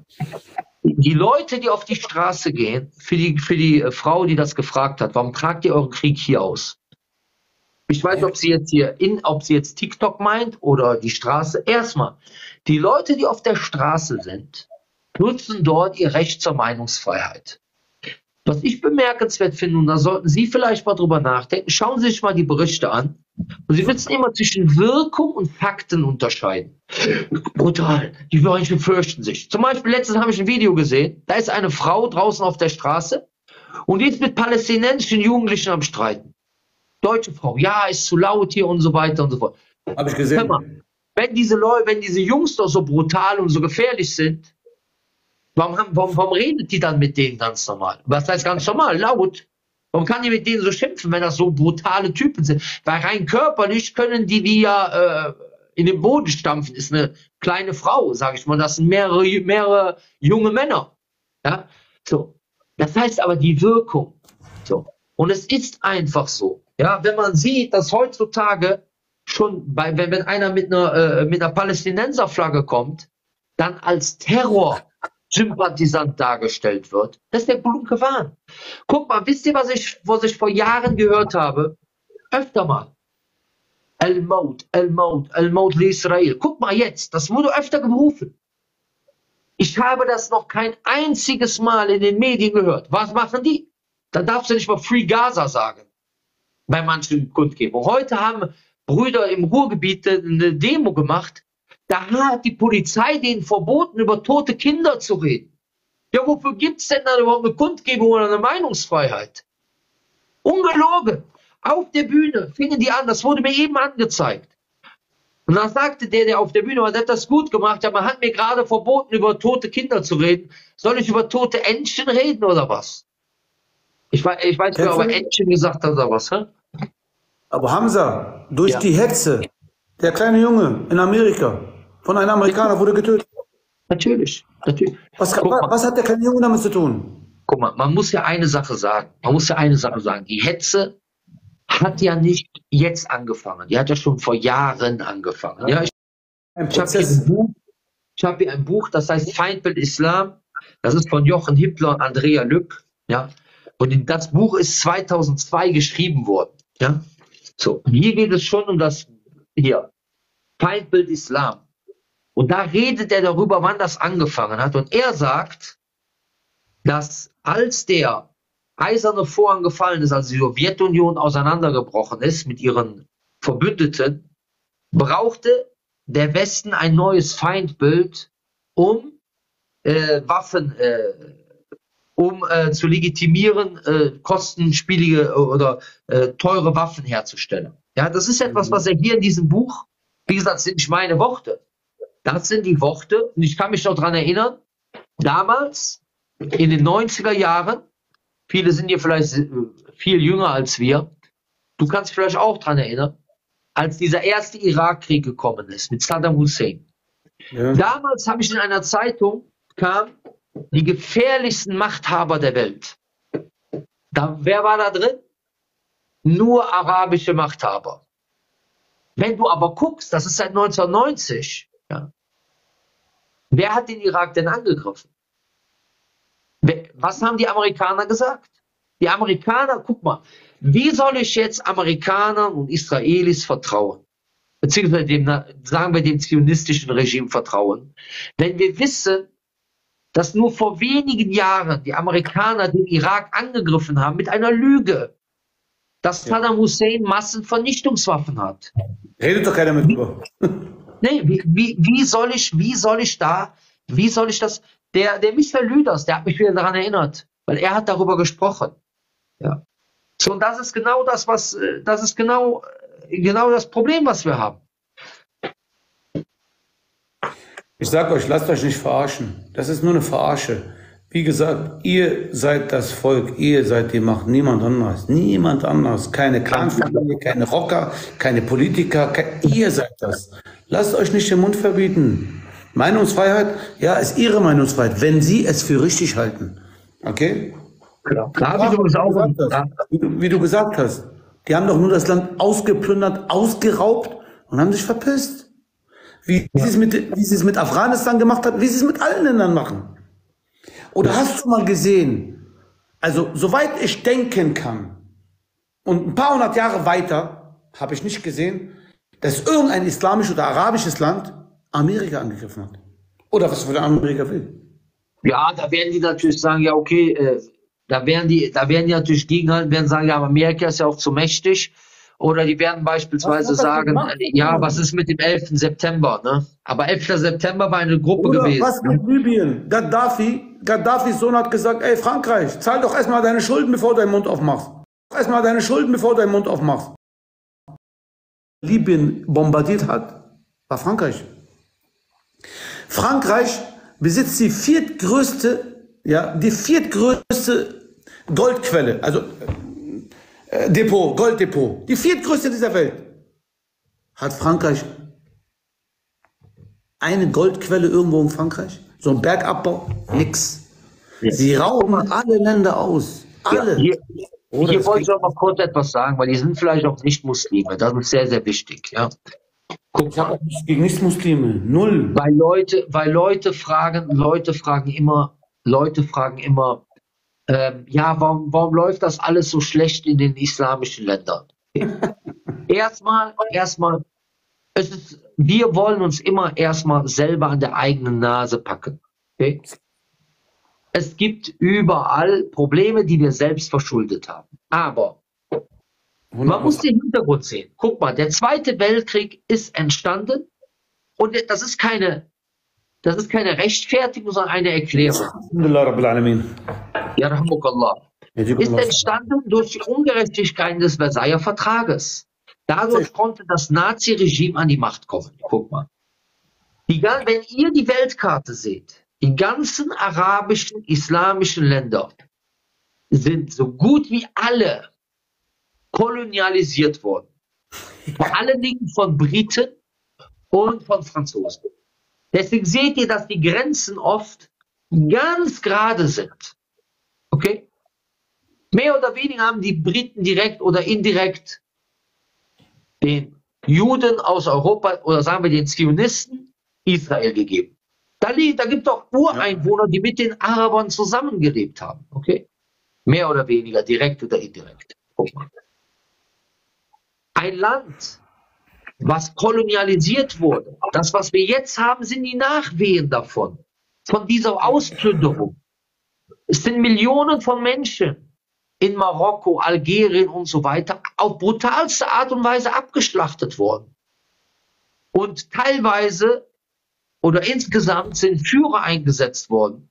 die Leute, die auf die Straße gehen, für die, für die Frau, die das gefragt hat, warum tragt ihr euren Krieg hier aus? Ich weiß, ob sie jetzt hier in, ob sie jetzt TikTok meint oder die Straße. Erstmal, die Leute, die auf der Straße sind, nutzen dort ihr Recht zur Meinungsfreiheit. Was ich bemerkenswert finde, und da sollten Sie vielleicht mal drüber nachdenken, schauen Sie sich mal die Berichte an. Und Sie müssen immer zwischen Wirkung und Fakten unterscheiden. Brutal, die Menschen fürchten sich. Zum Beispiel, letztens habe ich ein Video gesehen, da ist eine Frau draußen auf der Straße und die ist mit palästinensischen Jugendlichen am Streiten. Deutsche Frau, ja, ist zu laut hier und so weiter und so fort. Habe ich gesehen. Hör mal, wenn diese Leute, wenn diese Jungs doch so brutal und so gefährlich sind, warum, haben, warum, warum redet die dann mit denen ganz normal? Was heißt ganz normal? Laut. Warum kann die mit denen so schimpfen, wenn das so brutale Typen sind? Weil rein körperlich können die die ja äh, in den Boden stampfen. Ist eine kleine Frau, sage ich mal. Das sind mehrere, mehrere junge Männer. Ja, so. Das heißt aber die Wirkung. So. Und es ist einfach so. Ja, wenn man sieht, dass heutzutage schon, bei, wenn, wenn einer mit einer, äh, mit einer Palästinenserflagge kommt, dann als Terrorsympathisant dargestellt wird, das ist der blutige Wahn. Guck mal, wisst ihr, was ich, was ich vor Jahren gehört habe? Öfter mal. Al-Maut, Al-Maut, Al-Maut li-Israel. Guck mal jetzt, das wurde öfter gerufen. Ich habe das noch kein einziges Mal in den Medien gehört. Was machen die? Dann darfst du nicht mal Free Gaza sagen. Bei manchen Kundgebungen. Heute haben Brüder im Ruhrgebiet eine Demo gemacht. Da hat die Polizei denen verboten, über tote Kinder zu reden. Ja, wofür gibt es denn dann überhaupt eine Kundgebung oder eine Meinungsfreiheit? Ungelogen. Auf der Bühne fingen die an, das wurde mir eben angezeigt. Und dann sagte der, der auf der Bühne war, der hat das gut gemacht, aber man hat mir gerade verboten, über tote Kinder zu reden. Soll ich über tote Entchen reden oder was? Ich weiß, ich weiß nicht, ob er Entchen gesagt hat oder was. Hä? Aber Hamza, durch Ja. die Hetze, der kleine Junge in Amerika, von einem Amerikaner wurde getötet. Natürlich, natürlich. Was, Guck mal. was hat der kleine Junge damit zu tun? Guck mal, man muss ja eine Sache sagen. Man muss ja eine Sache sagen. Die Hetze hat ja nicht jetzt angefangen. Die hat ja schon vor Jahren angefangen. Ja, ich Ein ich habe hier, Prozess. ein Buch- ich hab hier ein Buch, das heißt Feindbild Islam. Das ist von Jochen Hippler und Andrea Lück. Ja, und in- das Buch ist zweitausendzwei geschrieben worden. Ja, so. Und hier geht es schon um das hier Feindbild Islam. Und da redet er darüber, wann das angefangen hat. Und er sagt, dass als der eiserne Vorhang gefallen ist, als die Sowjetunion auseinandergebrochen ist mit ihren Verbündeten, brauchte der Westen ein neues Feindbild, um äh, Waffen, äh, um äh, zu legitimieren, äh, kostenspielige oder äh, teure Waffen herzustellen. Ja, das ist etwas, was er hier in diesem Buch, wie gesagt, das sind nicht meine Worte. Das sind die Worte, und ich kann mich noch daran erinnern, damals, in den neunziger Jahren, viele sind hier vielleicht äh, viel jünger als wir, du kannst dich vielleicht auch daran erinnern, als dieser erste Irakkrieg gekommen ist mit Saddam Hussein. Ja. Damals habe ich in einer Zeitung, kam die gefährlichsten Machthaber der Welt. Da, wer war da drin? Nur arabische Machthaber. Wenn du aber guckst, das ist seit neunzehnhundertneunzig, ja, wer hat den Irak denn angegriffen? Wer, was haben die Amerikaner gesagt? Die Amerikaner, guck mal, wie soll ich jetzt Amerikanern und Israelis vertrauen? Beziehungsweise dem, sagen wir, dem zionistischen Regime vertrauen, wenn wir wissen, dass nur vor wenigen Jahren die Amerikaner den Irak angegriffen haben mit einer Lüge, dass Saddam Hussein Massenvernichtungswaffen hat. Redet doch keiner mit drüber. Nee, wie, wie, wie soll ich, wie soll ich da, wie soll ich das, der, der Michael Lüders, der hat mich wieder daran erinnert, weil er hat darüber gesprochen. Ja. So, und das ist genau das, was, äh, das ist genau, äh, genau das Problem, was wir haben. Ich sag euch, lasst euch nicht verarschen. Das ist nur eine Verarsche. Wie gesagt, ihr seid das Volk, ihr seid die Macht, niemand anders. Niemand anders. Keine Clanfamilie, keine Rocker, keine Politiker. Kein, ihr seid das. Lasst euch nicht den Mund verbieten. Meinungsfreiheit, ja, ist ihre Meinungsfreiheit, wenn sie es für richtig halten. Okay? Ja. Da habe ich übrigens auch gesagt hast, wie, du, wie du gesagt hast, die haben doch nur das Land ausgeplündert, ausgeraubt und haben sich verpisst. Wie, wie, ja. sie es mit, wie sie es mit Afghanistan gemacht hat, wie sie es mit allen Ländern machen. Oder hast du mal gesehen, also soweit ich denken kann, und ein paar hundert Jahre weiter, habe ich nicht gesehen, dass irgendein islamisches oder arabisches Land Amerika angegriffen hat. Oder was für Amerika will. Ja, da werden die natürlich sagen, ja okay, äh, da werden die, da werden die natürlich gegenhalten, werden sagen, ja, aber Amerika ist ja auch zu mächtig. Oder die werden beispielsweise sagen, äh, ja, was ist mit dem elften September, ne? Aber elfter September war eine Gruppe Oder gewesen. Was mit Libyen? Gaddafi, Gaddafis Sohn hat gesagt, ey Frankreich, zahl doch erstmal deine Schulden, bevor du deinen Mund aufmachst. Erstmal deine Schulden, bevor du deinen Mund aufmachst. Libyen bombardiert hat, war Frankreich. Frankreich besitzt die viertgrößte, ja, die viertgrößte Goldquelle, also äh, Depot, Golddepot, die viertgrößte dieser Welt. Hat Frankreich eine Goldquelle irgendwo in Frankreich? So ein Bergabbau? Nix. Ja. Sie rauben alle Länder aus. Alle. Ja, hier oh, hier wollte ich auch mal kurz etwas sagen, weil die sind vielleicht auch nicht Muslime. Das ist sehr, sehr wichtig. Ja. Guck ich habe auch nichts gegen Nicht-Muslime. Null. Weil Leute, weil Leute fragen, Leute fragen immer, Leute fragen immer, ähm, ja, warum, warum läuft das alles so schlecht in den islamischen Ländern? Okay. erstmal, erstmal, es ist, wir wollen uns immer erstmal selber an der eigenen Nase packen. Okay? Es gibt überall Probleme, die wir selbst verschuldet haben. Aber man muss den Hintergrund sehen. Guck mal, der Zweite Weltkrieg ist entstanden und das ist keine, das ist keine Rechtfertigung, sondern eine Erklärung. Ja, ist entstanden durch die Ungerechtigkeiten des Versailler Vertrages. Dadurch konnte das Nazi-Regime an die Macht kommen. Guck mal. Die, wenn ihr die Weltkarte seht, die ganzen arabischen, islamischen Länder sind so gut wie alle kolonialisiert worden. Vor allen Dingen von Briten und von Franzosen. Deswegen seht ihr, dass die Grenzen oft ganz gerade sind. Okay? Mehr oder weniger haben die Briten direkt oder indirekt den Juden aus Europa oder sagen wir den Zionisten Israel gegeben. Da, da gibt es doch Ureinwohner, die mit den Arabern zusammengelebt haben. Okay? Mehr oder weniger, direkt oder indirekt. Guck mal. Ein Land, was kolonialisiert wurde, das, was wir jetzt haben, sind die Nachwehen davon, von dieser Ausplünderung. Es sind Millionen von Menschen in Marokko, Algerien und so weiter auf brutalste Art und Weise abgeschlachtet worden. Und teilweise oder insgesamt sind Führer eingesetzt worden,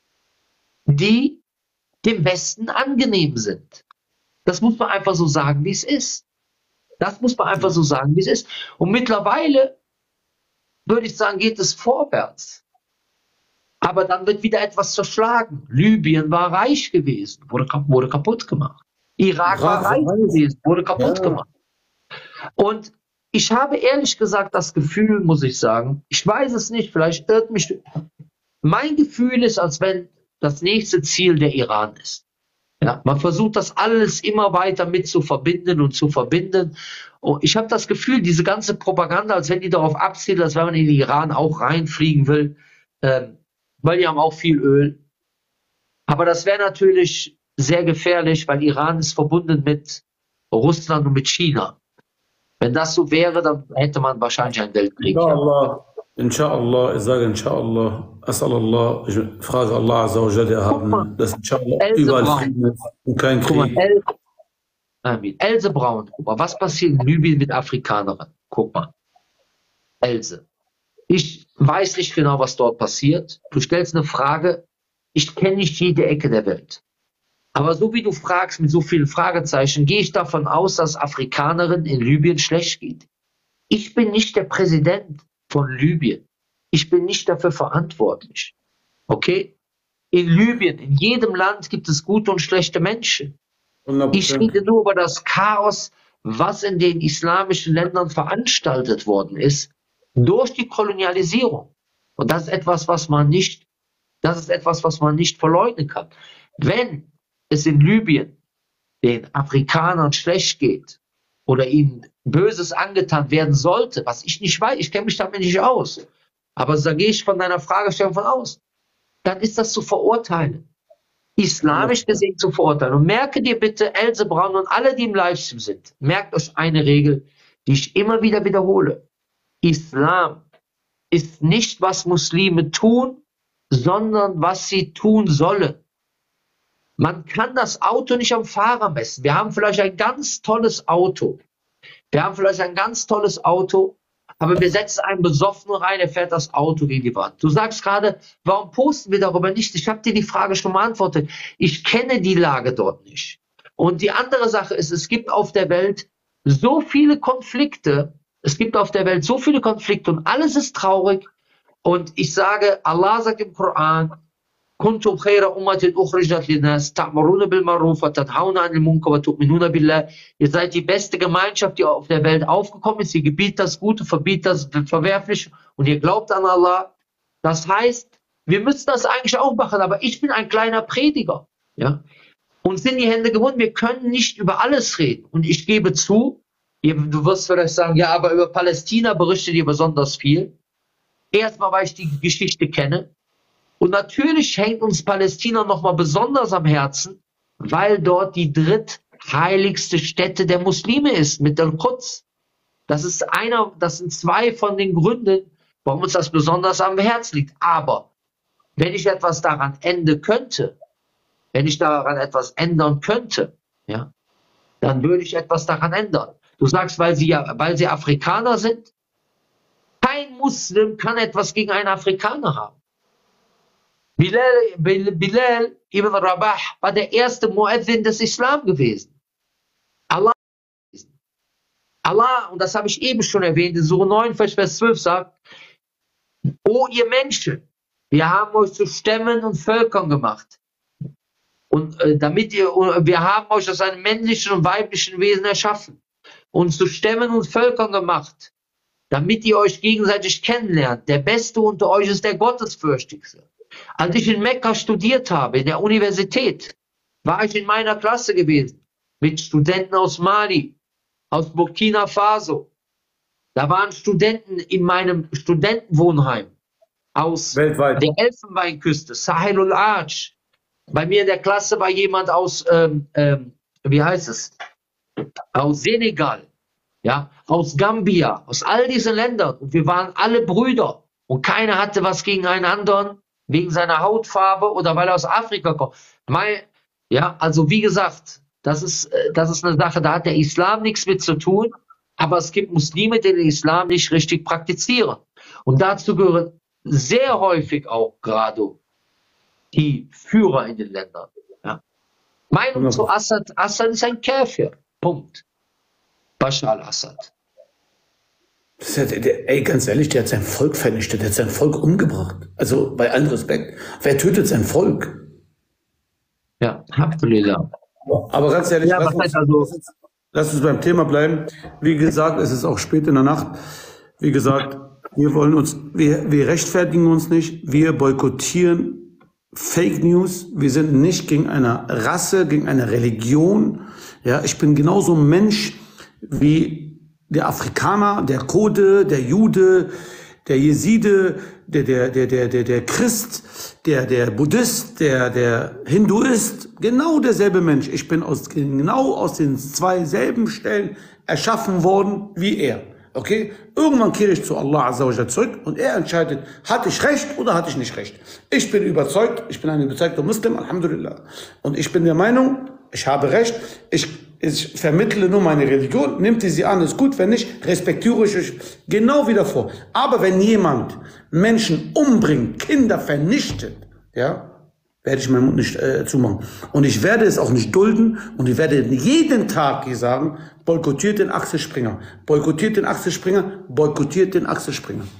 die dem Westen angenehm sind. Das muss man einfach so sagen, wie es ist. Das muss man einfach so sagen, wie es ist. Und mittlerweile, würde ich sagen, geht es vorwärts. Aber dann wird wieder etwas zerschlagen. Libyen war reich gewesen, wurde, wurde kaputt gemacht. Irak war reich gewesen, wurde kaputt ja. gemacht. Und ich habe ehrlich gesagt das Gefühl, muss ich sagen, ich weiß es nicht, vielleicht irrt mich. Mein Gefühl ist, als wenn das nächste Ziel der Iran ist. Ja, man versucht das alles immer weiter mit zu verbinden und zu verbinden. Und ich habe das Gefühl, diese ganze Propaganda, als wenn die darauf abzielt, als wenn man in den Iran auch reinfliegen will, ähm, weil die haben auch viel Öl. Aber das wäre natürlich sehr gefährlich, weil Iran ist verbunden mit Russland und mit China. Wenn das so wäre, dann hätte man wahrscheinlich einen Weltkrieg. Inshallah, Inshallah, ich sage Inshallah, As'Allah, ich frage Allah Azza wa Jalla haben, dass Inshallah überall Frieden ist und kein Krieg. El Amin. Else Braun, guck mal, was passiert in Libyen mit Afrikanerinnen? Guck mal. Else. Ich weiß nicht genau, was dort passiert. Du stellst eine Frage, ich kenne nicht jede Ecke der Welt. Aber so wie du fragst, mit so vielen Fragezeichen, gehe ich davon aus, dass Afrikanerinnen in Libyen schlecht geht. Ich bin nicht der Präsident von Libyen. Ich bin nicht dafür verantwortlich. Okay? In Libyen, in jedem Land gibt es gute und schlechte Menschen. hundert Ich Prozent. rede nur über das Chaos, was in den islamischen Ländern veranstaltet worden ist, durch die Kolonialisierung. Und das ist etwas, was man nicht, das ist etwas, was man nicht verleugnen kann. Wenn es in Libyen den Afrikanern schlecht geht oder ihnen Böses angetan werden sollte, was ich nicht weiß, ich kenne mich damit nicht aus, aber da gehe ich von deiner Fragestellung von aus, dann ist das zu verurteilen. Islamisch gesehen zu verurteilen. Und merke dir bitte, Else Braun und alle, die im Livestream sind, merkt euch eine Regel, die ich immer wieder wiederhole. Islam ist nicht, was Muslime tun, sondern was sie tun sollen. Man kann das Auto nicht am Fahrer messen. Wir haben vielleicht ein ganz tolles Auto. Wir haben vielleicht ein ganz tolles Auto, aber wir setzen einen Besoffenen rein, er fährt das Auto gegen die Wand. Du sagst gerade, warum posten wir darüber nicht? Ich habe dir die Frage schon beantwortet. Ich kenne die Lage dort nicht. Und die andere Sache ist, es gibt auf der Welt so viele Konflikte, es gibt auf der Welt so viele Konflikte und alles ist traurig. Und ich sage, Allah sagt im Koran, Kuntum khayra ummatin ukhrijat linnas ta'muruna bil ma'ruf wa tanhauna 'anil munkar wa tu'minuna billah. Ihr seid die beste Gemeinschaft, die auf der Welt aufgekommen ist. Ihr gebietet das Gute, verbietet das Verwerfliche und ihr glaubt an Allah. Das heißt, wir müssen das eigentlich auch machen, aber ich bin ein kleiner Prediger. Ja? Uns sind die Hände gebunden, wir können nicht über alles reden. Und ich gebe zu, ihr, du wirst vielleicht sagen, ja, aber über Palästina berichtet ihr besonders viel. Erstmal, weil ich die Geschichte kenne. Und natürlich hängt uns Palästina nochmal besonders am Herzen, weil dort die drittheiligste Stätte der Muslime ist, mit Al-Quds. Das ist einer, das sind zwei von den Gründen, warum uns das besonders am Herzen liegt. Aber wenn ich etwas daran ändern könnte, wenn ich daran etwas ändern könnte, ja, dann würde ich etwas daran ändern. Du sagst, weil sie ja, weil sie Afrikaner sind. Kein Muslim kann etwas gegen einen Afrikaner haben. Bilal, Bilal ibn Rabah war der erste Muezzin des Islam gewesen. Allah, Allah, und das habe ich eben schon erwähnt, in Sure neun, Vers zwölf sagt, O ihr Menschen, wir haben euch zu Stämmen und Völkern gemacht. Und äh, damit ihr, wir haben euch aus einem männlichen und weiblichen Wesen erschaffen. Und zu Stämmen und Völkern gemacht, damit ihr euch gegenseitig kennenlernt. Der Beste unter euch ist der Gottesfürchtigste. Als ich in Mekka studiert habe, in der Universität, war ich in meiner Klasse gewesen, mit Studenten aus Mali, aus Burkina Faso. Da waren Studenten in meinem Studentenwohnheim aus Weltweit. der Elfenbeinküste, Sahel al-Aj. Bei mir in der Klasse war jemand aus, ähm, ähm, wie heißt es, aus Senegal, ja, aus Gambia, aus all diesen Ländern. Und wir waren alle Brüder. Und keiner hatte was gegen einen anderen, wegen seiner Hautfarbe oder weil er aus Afrika kommt. Mein, ja, also wie gesagt, das ist, das ist eine Sache, da hat der Islam nichts mit zu tun, aber es gibt Muslime, die den Islam nicht richtig praktizieren. Und dazu gehören sehr häufig auch gerade die Führer in den Ländern. Ja. Meinung zu Assad, Assad ist ein Käfer. Punkt. Bashar al-Assad. Ey, ganz ehrlich, der hat sein Volk vernichtet, der hat sein Volk umgebracht. Also bei allem Respekt. Wer tötet sein Volk? Ja, Alhamdulillah. Aber ganz ehrlich, ja, lass, uns, also, lass, uns, lass uns beim Thema bleiben. Wie gesagt, es ist auch spät in der Nacht. Wie gesagt, wir wollen uns, wir, wir rechtfertigen uns nicht, wir boykottieren Fake News. Wir sind nicht gegen eine Rasse, gegen eine Religion. Ja, ich bin genauso ein Mensch wie der Afrikaner, der Kurde, der Jude, der Jeside, der, der, der, der, der, der Christ, der, der Buddhist, der, der Hinduist, genau derselbe Mensch. Ich bin aus, genau aus den zwei selben Stellen erschaffen worden wie er. Okay? Irgendwann kehre ich zu Allah Azza wa Jalla zurück und er entscheidet, hatte ich recht oder hatte ich nicht recht. Ich bin überzeugt, ich bin ein überzeugter Muslim, Alhamdulillah. Und ich bin der Meinung, ich habe recht, ich Ich vermittle nur meine Religion, nimmt ihr sie an, ist gut, wenn nicht, respektiere ich euch genau wie davor. Aber wenn jemand Menschen umbringt, Kinder vernichtet, ja, werde ich meinen Mund nicht äh, zumachen. Und ich werde es auch nicht dulden und ich werde jeden Tag hier sagen, boykottiert den Axel Springer, boykottiert den Axel Springer, boykottiert den Axel Springer.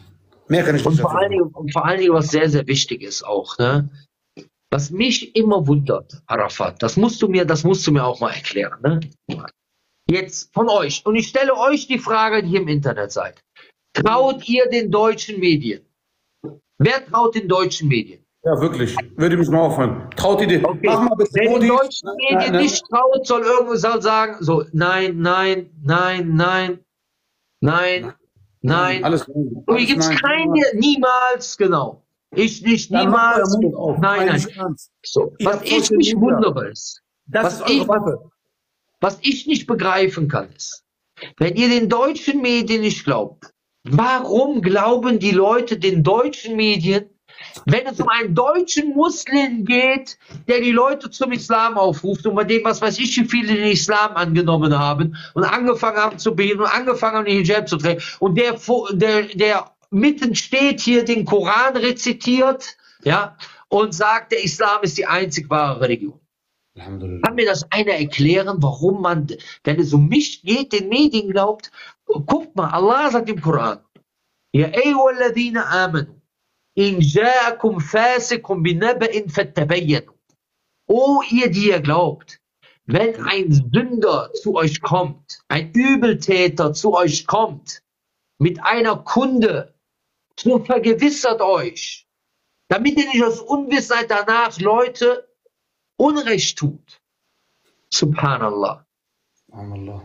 Mehr kann ich Und nicht vor dazu allen sagen. Dingen, und vor allen Dingen, was sehr, sehr wichtig ist auch, ne? Was mich immer wundert, Arafat, das musst du mir, das musst du mir auch mal erklären, ne? Jetzt von euch. Und ich stelle euch die Frage, die ihr im Internet seid. Traut ihr den deutschen Medien? Wer traut den deutschen Medien? Ja, wirklich. Würde mich mal auffallen. Traut ihr dir? Okay. Mach mal bitte Wer den Modi. deutschen Medien Nein, nein. nicht traut, soll irgendwo soll sagen, so, nein, nein, nein, nein, nein, nein. Alles, Und alles hier gibt es nein. keine, niemals, genau. Ich nicht, Dann macht niemals. euer Mund auf. Nein, Meine nein. ich ernst. So. Ihr Was habt ich Social nicht Media. wundere ist, Das was ist eure ich, Waffe. was ich nicht begreifen kann, ist, wenn ihr den deutschen Medien nicht glaubt, warum glauben die Leute den deutschen Medien, wenn es um einen deutschen Muslim geht, der die Leute zum Islam aufruft und bei dem, was weiß ich, wie viele den Islam angenommen haben und angefangen haben zu beten und angefangen haben, den Hijab zu tragen und der, der, der mitten steht hier, den Koran rezitiert, ja, und sagt, der Islam ist die einzig wahre Religion. Kann mir das einer erklären, warum man, wenn es um mich geht, den Medien glaubt? Guckt mal, Allah sagt im Koran, ja, ayyuhalladhina amanu, in ja'akum fasikum binaba'in fattabayyanu. O ihr, die ihr glaubt, wenn ein Sünder zu euch kommt, ein Übeltäter zu euch kommt, mit einer Kunde, so vergewissert euch, damit ihr nicht aus Unwissenheit danach Leute Unrecht tut. Subhanallah. Subhanallah.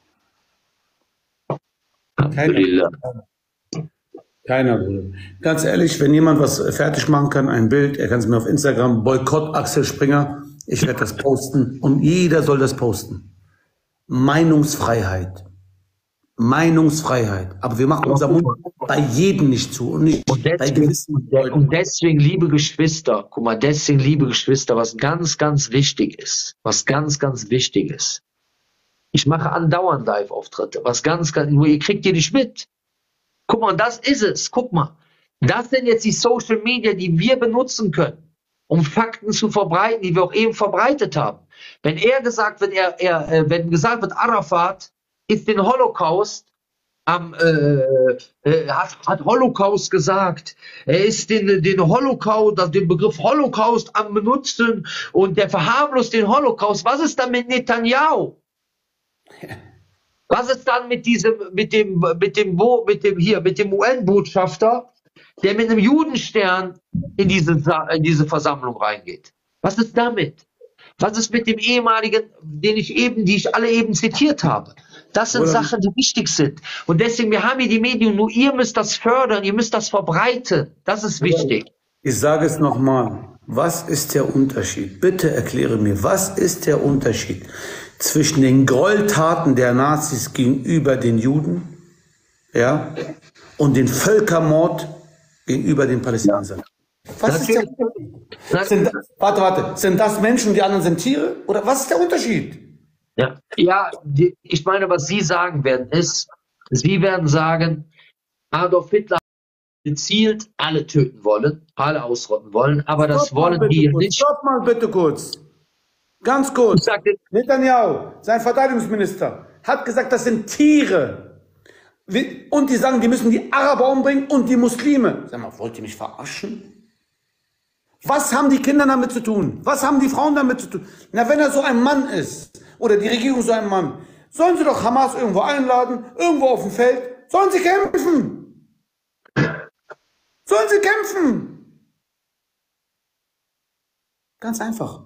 Alhamdulillah. Keiner, Bruder. Ganz ehrlich, wenn jemand was fertig machen kann, ein Bild, er kann es mir auf Instagram, Boykott Axel Springer, ich werde das posten und jeder soll das posten. Meinungsfreiheit. Meinungsfreiheit. Aber wir machen unser Mund bei jedem nicht zu und nicht Und bei deswegen, gewissen Leuten. und deswegen, liebe Geschwister, guck mal, deswegen, liebe Geschwister, was ganz, ganz wichtig ist, was ganz, ganz wichtig ist. Ich mache andauernd Live-Auftritte, was ganz, ganz, nur ihr kriegt ihr nicht mit. Guck mal, das ist es. Guck mal. Das sind jetzt die Social Media, die wir benutzen können, um Fakten zu verbreiten, die wir auch eben verbreitet haben. Wenn er gesagt wird, er, er, äh, wenn gesagt wird, Arafat ist den Holocaust am, äh, äh, hat, hat Holocaust gesagt. Er ist den, den Holocaust, also den Begriff Holocaust am benutzen und der verharmlost den Holocaust. Was ist dann mit Netanyahu? Was ist dann mit diesem, mit dem, mit dem, mit dem hier, mit dem U N-Botschafter, der mit einem Judenstern in diese, in diese Versammlung reingeht? Was ist damit? Was ist mit dem ehemaligen, den ich eben, die ich alle eben zitiert habe? Das sind Oder Sachen, die wichtig sind. Und deswegen, wir haben hier die Medien, nur ihr müsst das fördern, ihr müsst das verbreiten. Das ist wichtig. Ich sage es nochmal. Was ist der Unterschied? Bitte erkläre mir, was ist der Unterschied zwischen den Gräueltaten der Nazis gegenüber den Juden, ja, und den Völkermord gegenüber den Palästinensern? Was ist der Unterschied? Sind das, warte, warte. Sind das Menschen, die anderen sind Tiere? Oder was ist der Unterschied? Ja, ja die, ich meine, was Sie sagen werden, ist, Sie werden sagen, Adolf Hitler gezielt alle töten wollen, alle ausrotten wollen, aber das Stopp mal wollen bitte die kurz. nicht. Stopp mal bitte kurz. Ganz kurz. Ich sagte, Netanyahu, sein Verteidigungsminister, hat gesagt, das sind Tiere. Und die sagen, die müssen die Araber umbringen und die Muslime. Sag mal, wollt ihr mich verarschen? Was haben die Kinder damit zu tun? Was haben die Frauen damit zu tun? Na, wenn er so ein Mann ist, oder die Regierung so ein Mann, sollen sie doch Hamas irgendwo einladen, irgendwo auf dem Feld, sollen sie kämpfen. Sollen sie kämpfen. Ganz einfach.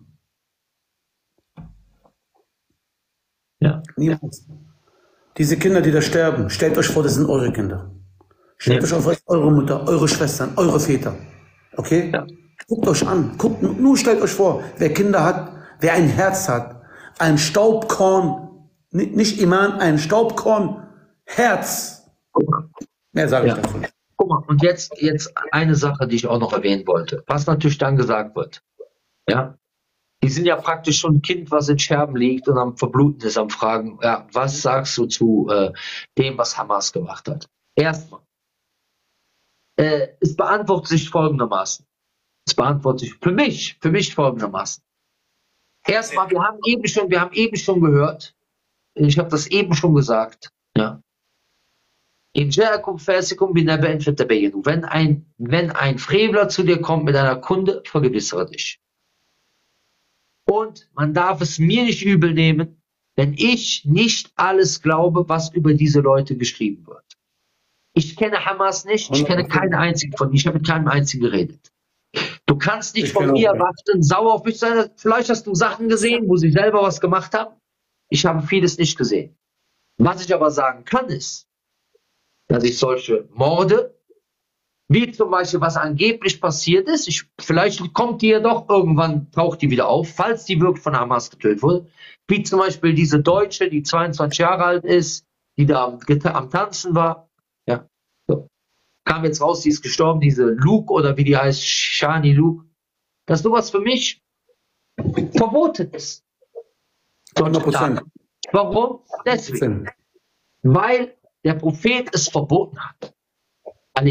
ja. Niemals. Diese Kinder, die da sterben, stellt euch vor, das sind eure Kinder. Stellt Ja. euch vor, das ist eure Mutter, eure Schwestern, eure Väter. Okay? Ja. Guckt euch an. Guckt, nur stellt euch vor, wer Kinder hat, wer ein Herz hat, ein Staubkorn, nicht, nicht Iman, ein Staubkorn, Herz. Mehr sage ich Ja. davon. Guck mal, und jetzt, jetzt eine Sache, die ich auch noch erwähnen wollte, was natürlich dann gesagt wird. Ja, die sind ja praktisch schon ein Kind, was in Scherben liegt und am Verbluten ist, am Fragen, ja, was sagst du zu äh, dem, was Hamas gemacht hat? Erstmal, äh, es beantwortet sich folgendermaßen. Es beantwortet sich für mich, für mich folgendermaßen. Erstmal, wir haben eben schon, wir haben eben schon gehört, ich habe das eben schon gesagt, ja. In ja'akum fasiqun binaba'in fatabayyanu. Wenn ein, wenn ein Frevler zu dir kommt mit einer Kunde, vergewissere dich. Und man darf es mir nicht übel nehmen, wenn ich nicht alles glaube, was über diese Leute geschrieben wird. Ich kenne Hamas nicht, ich kenne keinen einzigen von ihnen, ich habe mit keinem einzigen geredet. Du kannst nicht Ich von kenne mir auch nicht. erwarten, sauer auf mich sein. Vielleicht hast du Sachen gesehen, wo sie selber was gemacht haben. Ich habe vieles nicht gesehen. Was ich aber sagen kann, ist, dass ich solche Morde, wie zum Beispiel was angeblich passiert ist, ich, vielleicht kommt die ja doch irgendwann, taucht die wieder auf, falls die wirklich von Hamas getötet wurde, wie zum Beispiel diese Deutsche, die zweiundzwanzig Jahre alt ist, die da am, am Tanzen war, ja, so. Kam jetzt raus, die ist gestorben, diese Luke oder wie die heißt, Shani Luke, dass sowas für mich verboten ist. hundert Prozent. Warum? Deswegen. Weil der Prophet es verboten hat. Er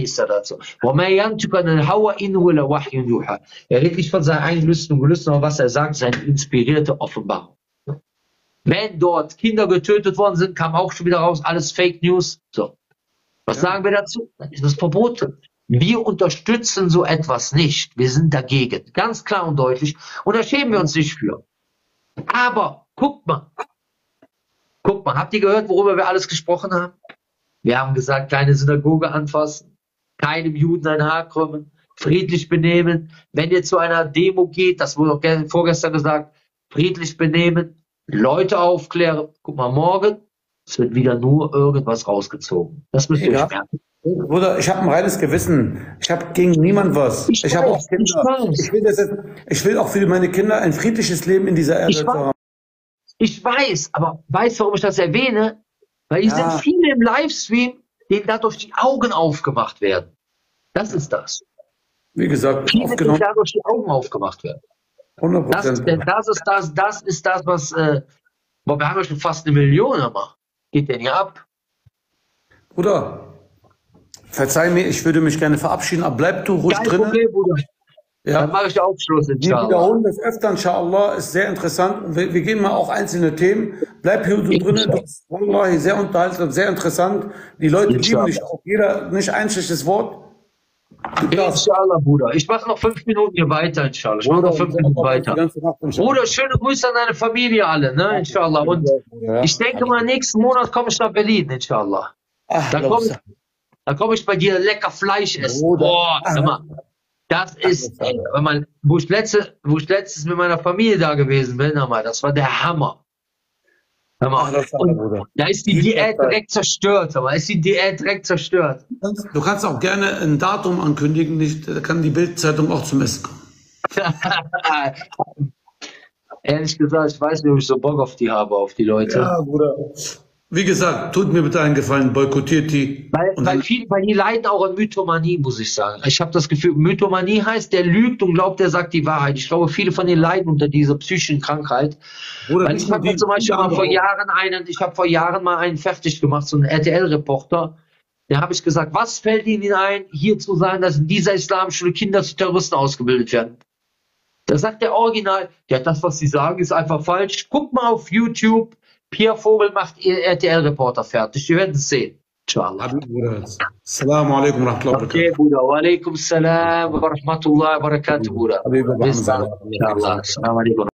redet nicht von seinen eigenen Lüsten und Gelüsten, aber was er sagt, seine inspirierte Offenbarung. Wenn dort Kinder getötet worden sind, kam auch schon wieder raus, alles Fake News. So. Was ja. sagen wir dazu? Dann ist es verboten. Wir unterstützen so etwas nicht. Wir sind dagegen. Ganz klar und deutlich. Und da schämen wir uns nicht für. Aber, guckt mal. Guckt mal, habt ihr gehört, worüber wir alles gesprochen haben? Wir haben gesagt, keine Synagoge anfassen, keinem Juden ein Haar krümmen, friedlich benehmen. Wenn ihr zu einer Demo geht, das wurde auch vorgestern gesagt, friedlich benehmen, Leute aufklären. Guck mal, morgen, es wird wieder nur irgendwas rausgezogen. Das müsst ihr euch merken. Bruder, ich habe ein reines Gewissen. Ich habe gegen niemand was. Ich, ich habe auch Kinder. Ich, ich, will das jetzt, ich will auch für meine Kinder ein friedliches Leben in dieser Erde haben. Ich weiß, aber weißt du, warum ich das erwähne? Weil hier ja. sind viele im Livestream, denen dadurch die Augen aufgemacht werden. Das ist das. Wie gesagt, viele, denen dadurch die Augen aufgemacht werden. hundert Prozent. Das, das ist das, das ist das, was, äh, boah, wir haben ja schon fast eine Million, aber geht denn hier ab? Bruder, verzeih mir, ich würde mich gerne verabschieden, aber bleib du ruhig drin. Problem, Bruder. Ja. Dann mache ich auch Schluss, inshallah. Wir wiederholen das öfter, inshallah, ist sehr interessant. Wir, wir gehen mal auch einzelne Themen. Bleib hier so drin, das ist wallahi sehr unterhaltsam, sehr interessant. Die Leute lieben dich auch, jeder, nicht ein schlechtes Wort. Inshallah, Bruder. Ich mache noch fünf Minuten hier weiter, inshallah. Ich mache noch fünf Minuten weiter. Bruder, schöne Grüße an deine Familie alle, ne, inshallah. Und ich denke mal, nächsten Monat komme ich nach Berlin, inshallah. Da komme ich, da komm ich bei dir lecker Fleisch essen. Boah, sag mal. Das ist, ey, wenn man, wo ich, letzte, wo ich letztens mit meiner Familie da gewesen bin, das war der Hammer. Ach, und da ist die Diät direkt zerstört, aber ist die Diät direkt zerstört. Du kannst auch gerne ein Datum ankündigen, nicht, da kann die Bild-Zeitung auch zum Essen kommen. Ehrlich gesagt, ich weiß nicht, ob ich so Bock auf die habe, auf die Leute. Ja, Bruder. Wie gesagt, tut mir bitte einen Gefallen, boykottiert die. Weil, weil, viel, weil die leiden auch an Mythomanie, muss ich sagen. Ich habe das Gefühl, Mythomanie heißt, der lügt und glaubt, der sagt die Wahrheit. Ich glaube, viele von denen leiden unter dieser psychischen Krankheit. Weil ich habe zum Beispiel mal vor Jahren einen, ich habe vor Jahren mal einen fertig gemacht, so einen R T L-Reporter. Da habe ich gesagt, was fällt Ihnen ein, hier zu sagen, dass in dieser Islamschule Kinder zu Terroristen ausgebildet werden? Da sagt der Original, ja, das, was Sie sagen, ist einfach falsch. Guck mal auf YouTube. Pierre Vogel macht ihr R T L-Reporter fertig. Wir werden es sehen. Inshallah. Assalamu alaikum wa rahmatullahi wa barakatuh. Okay, Bruder. Wa alaikum salam wa rahmatullahi wa barakatuh, Bruder. Bis dann. Inshallah. Assalamu alaikum.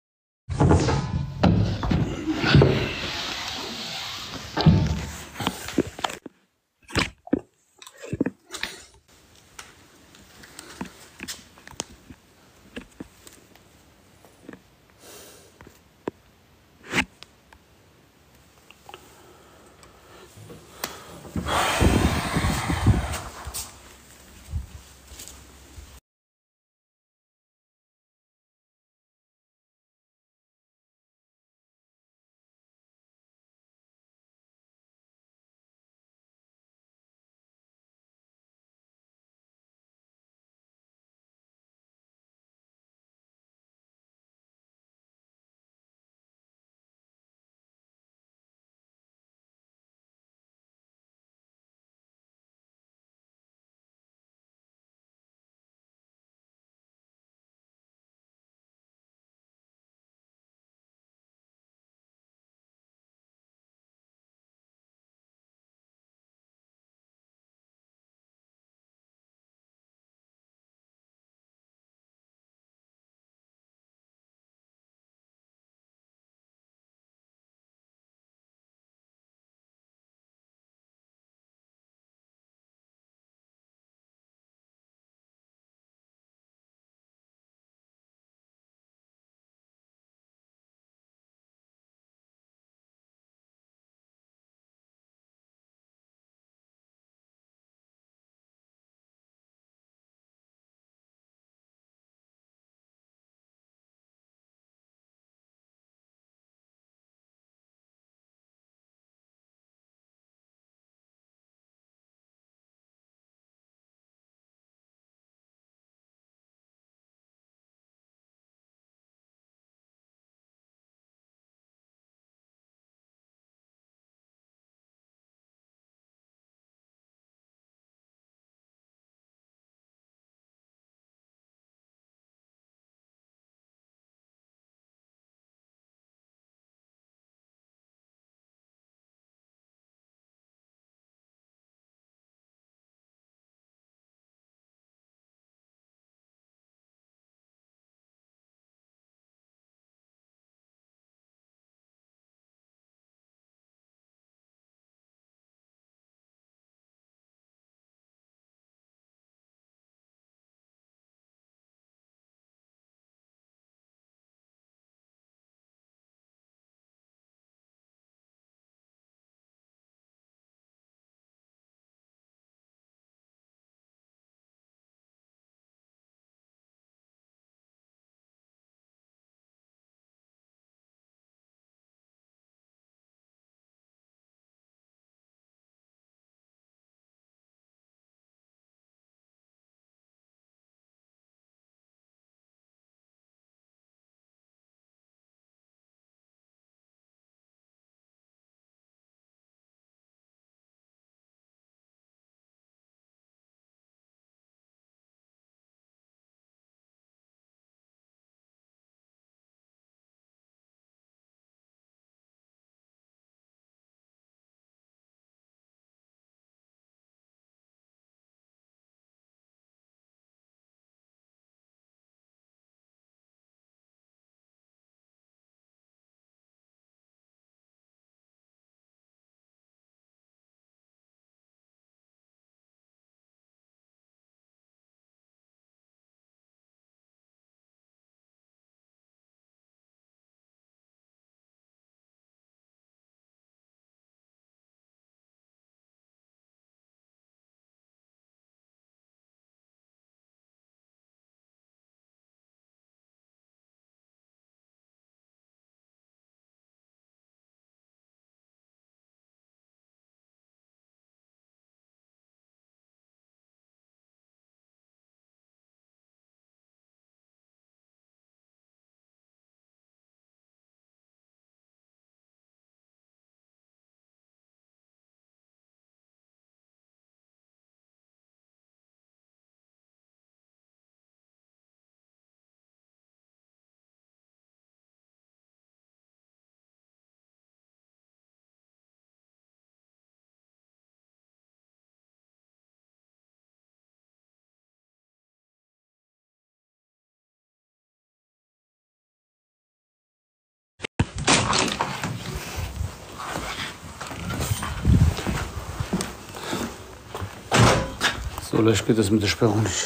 So leicht geht das mit der Sperrung nicht.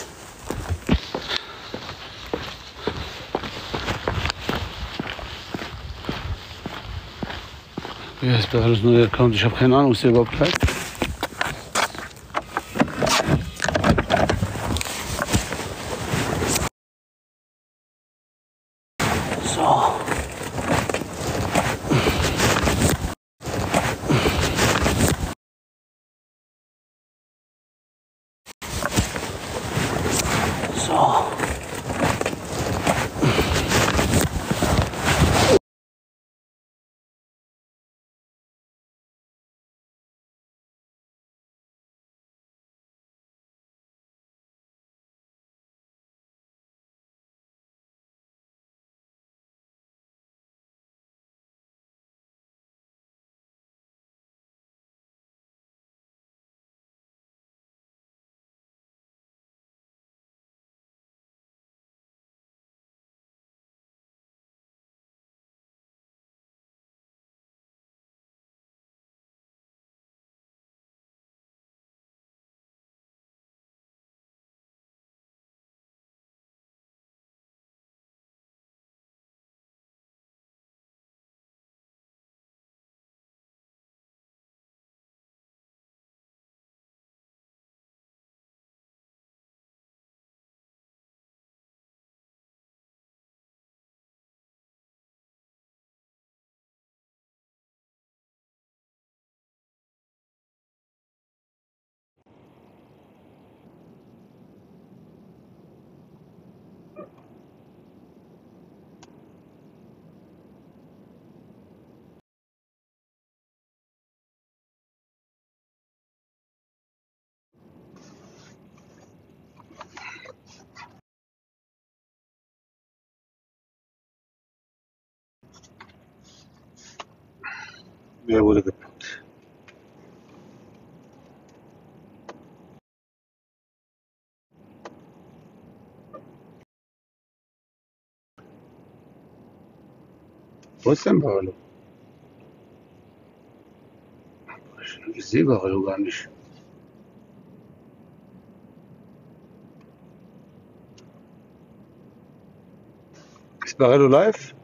Ja, ist bei alles neuer Account. Ich habe keine Ahnung, was der überhaupt bleibt. So. So. Wer wurde gepackt? Wo ist denn Barolo? Ich sehe Barolo gar nicht. Ist Barolo live?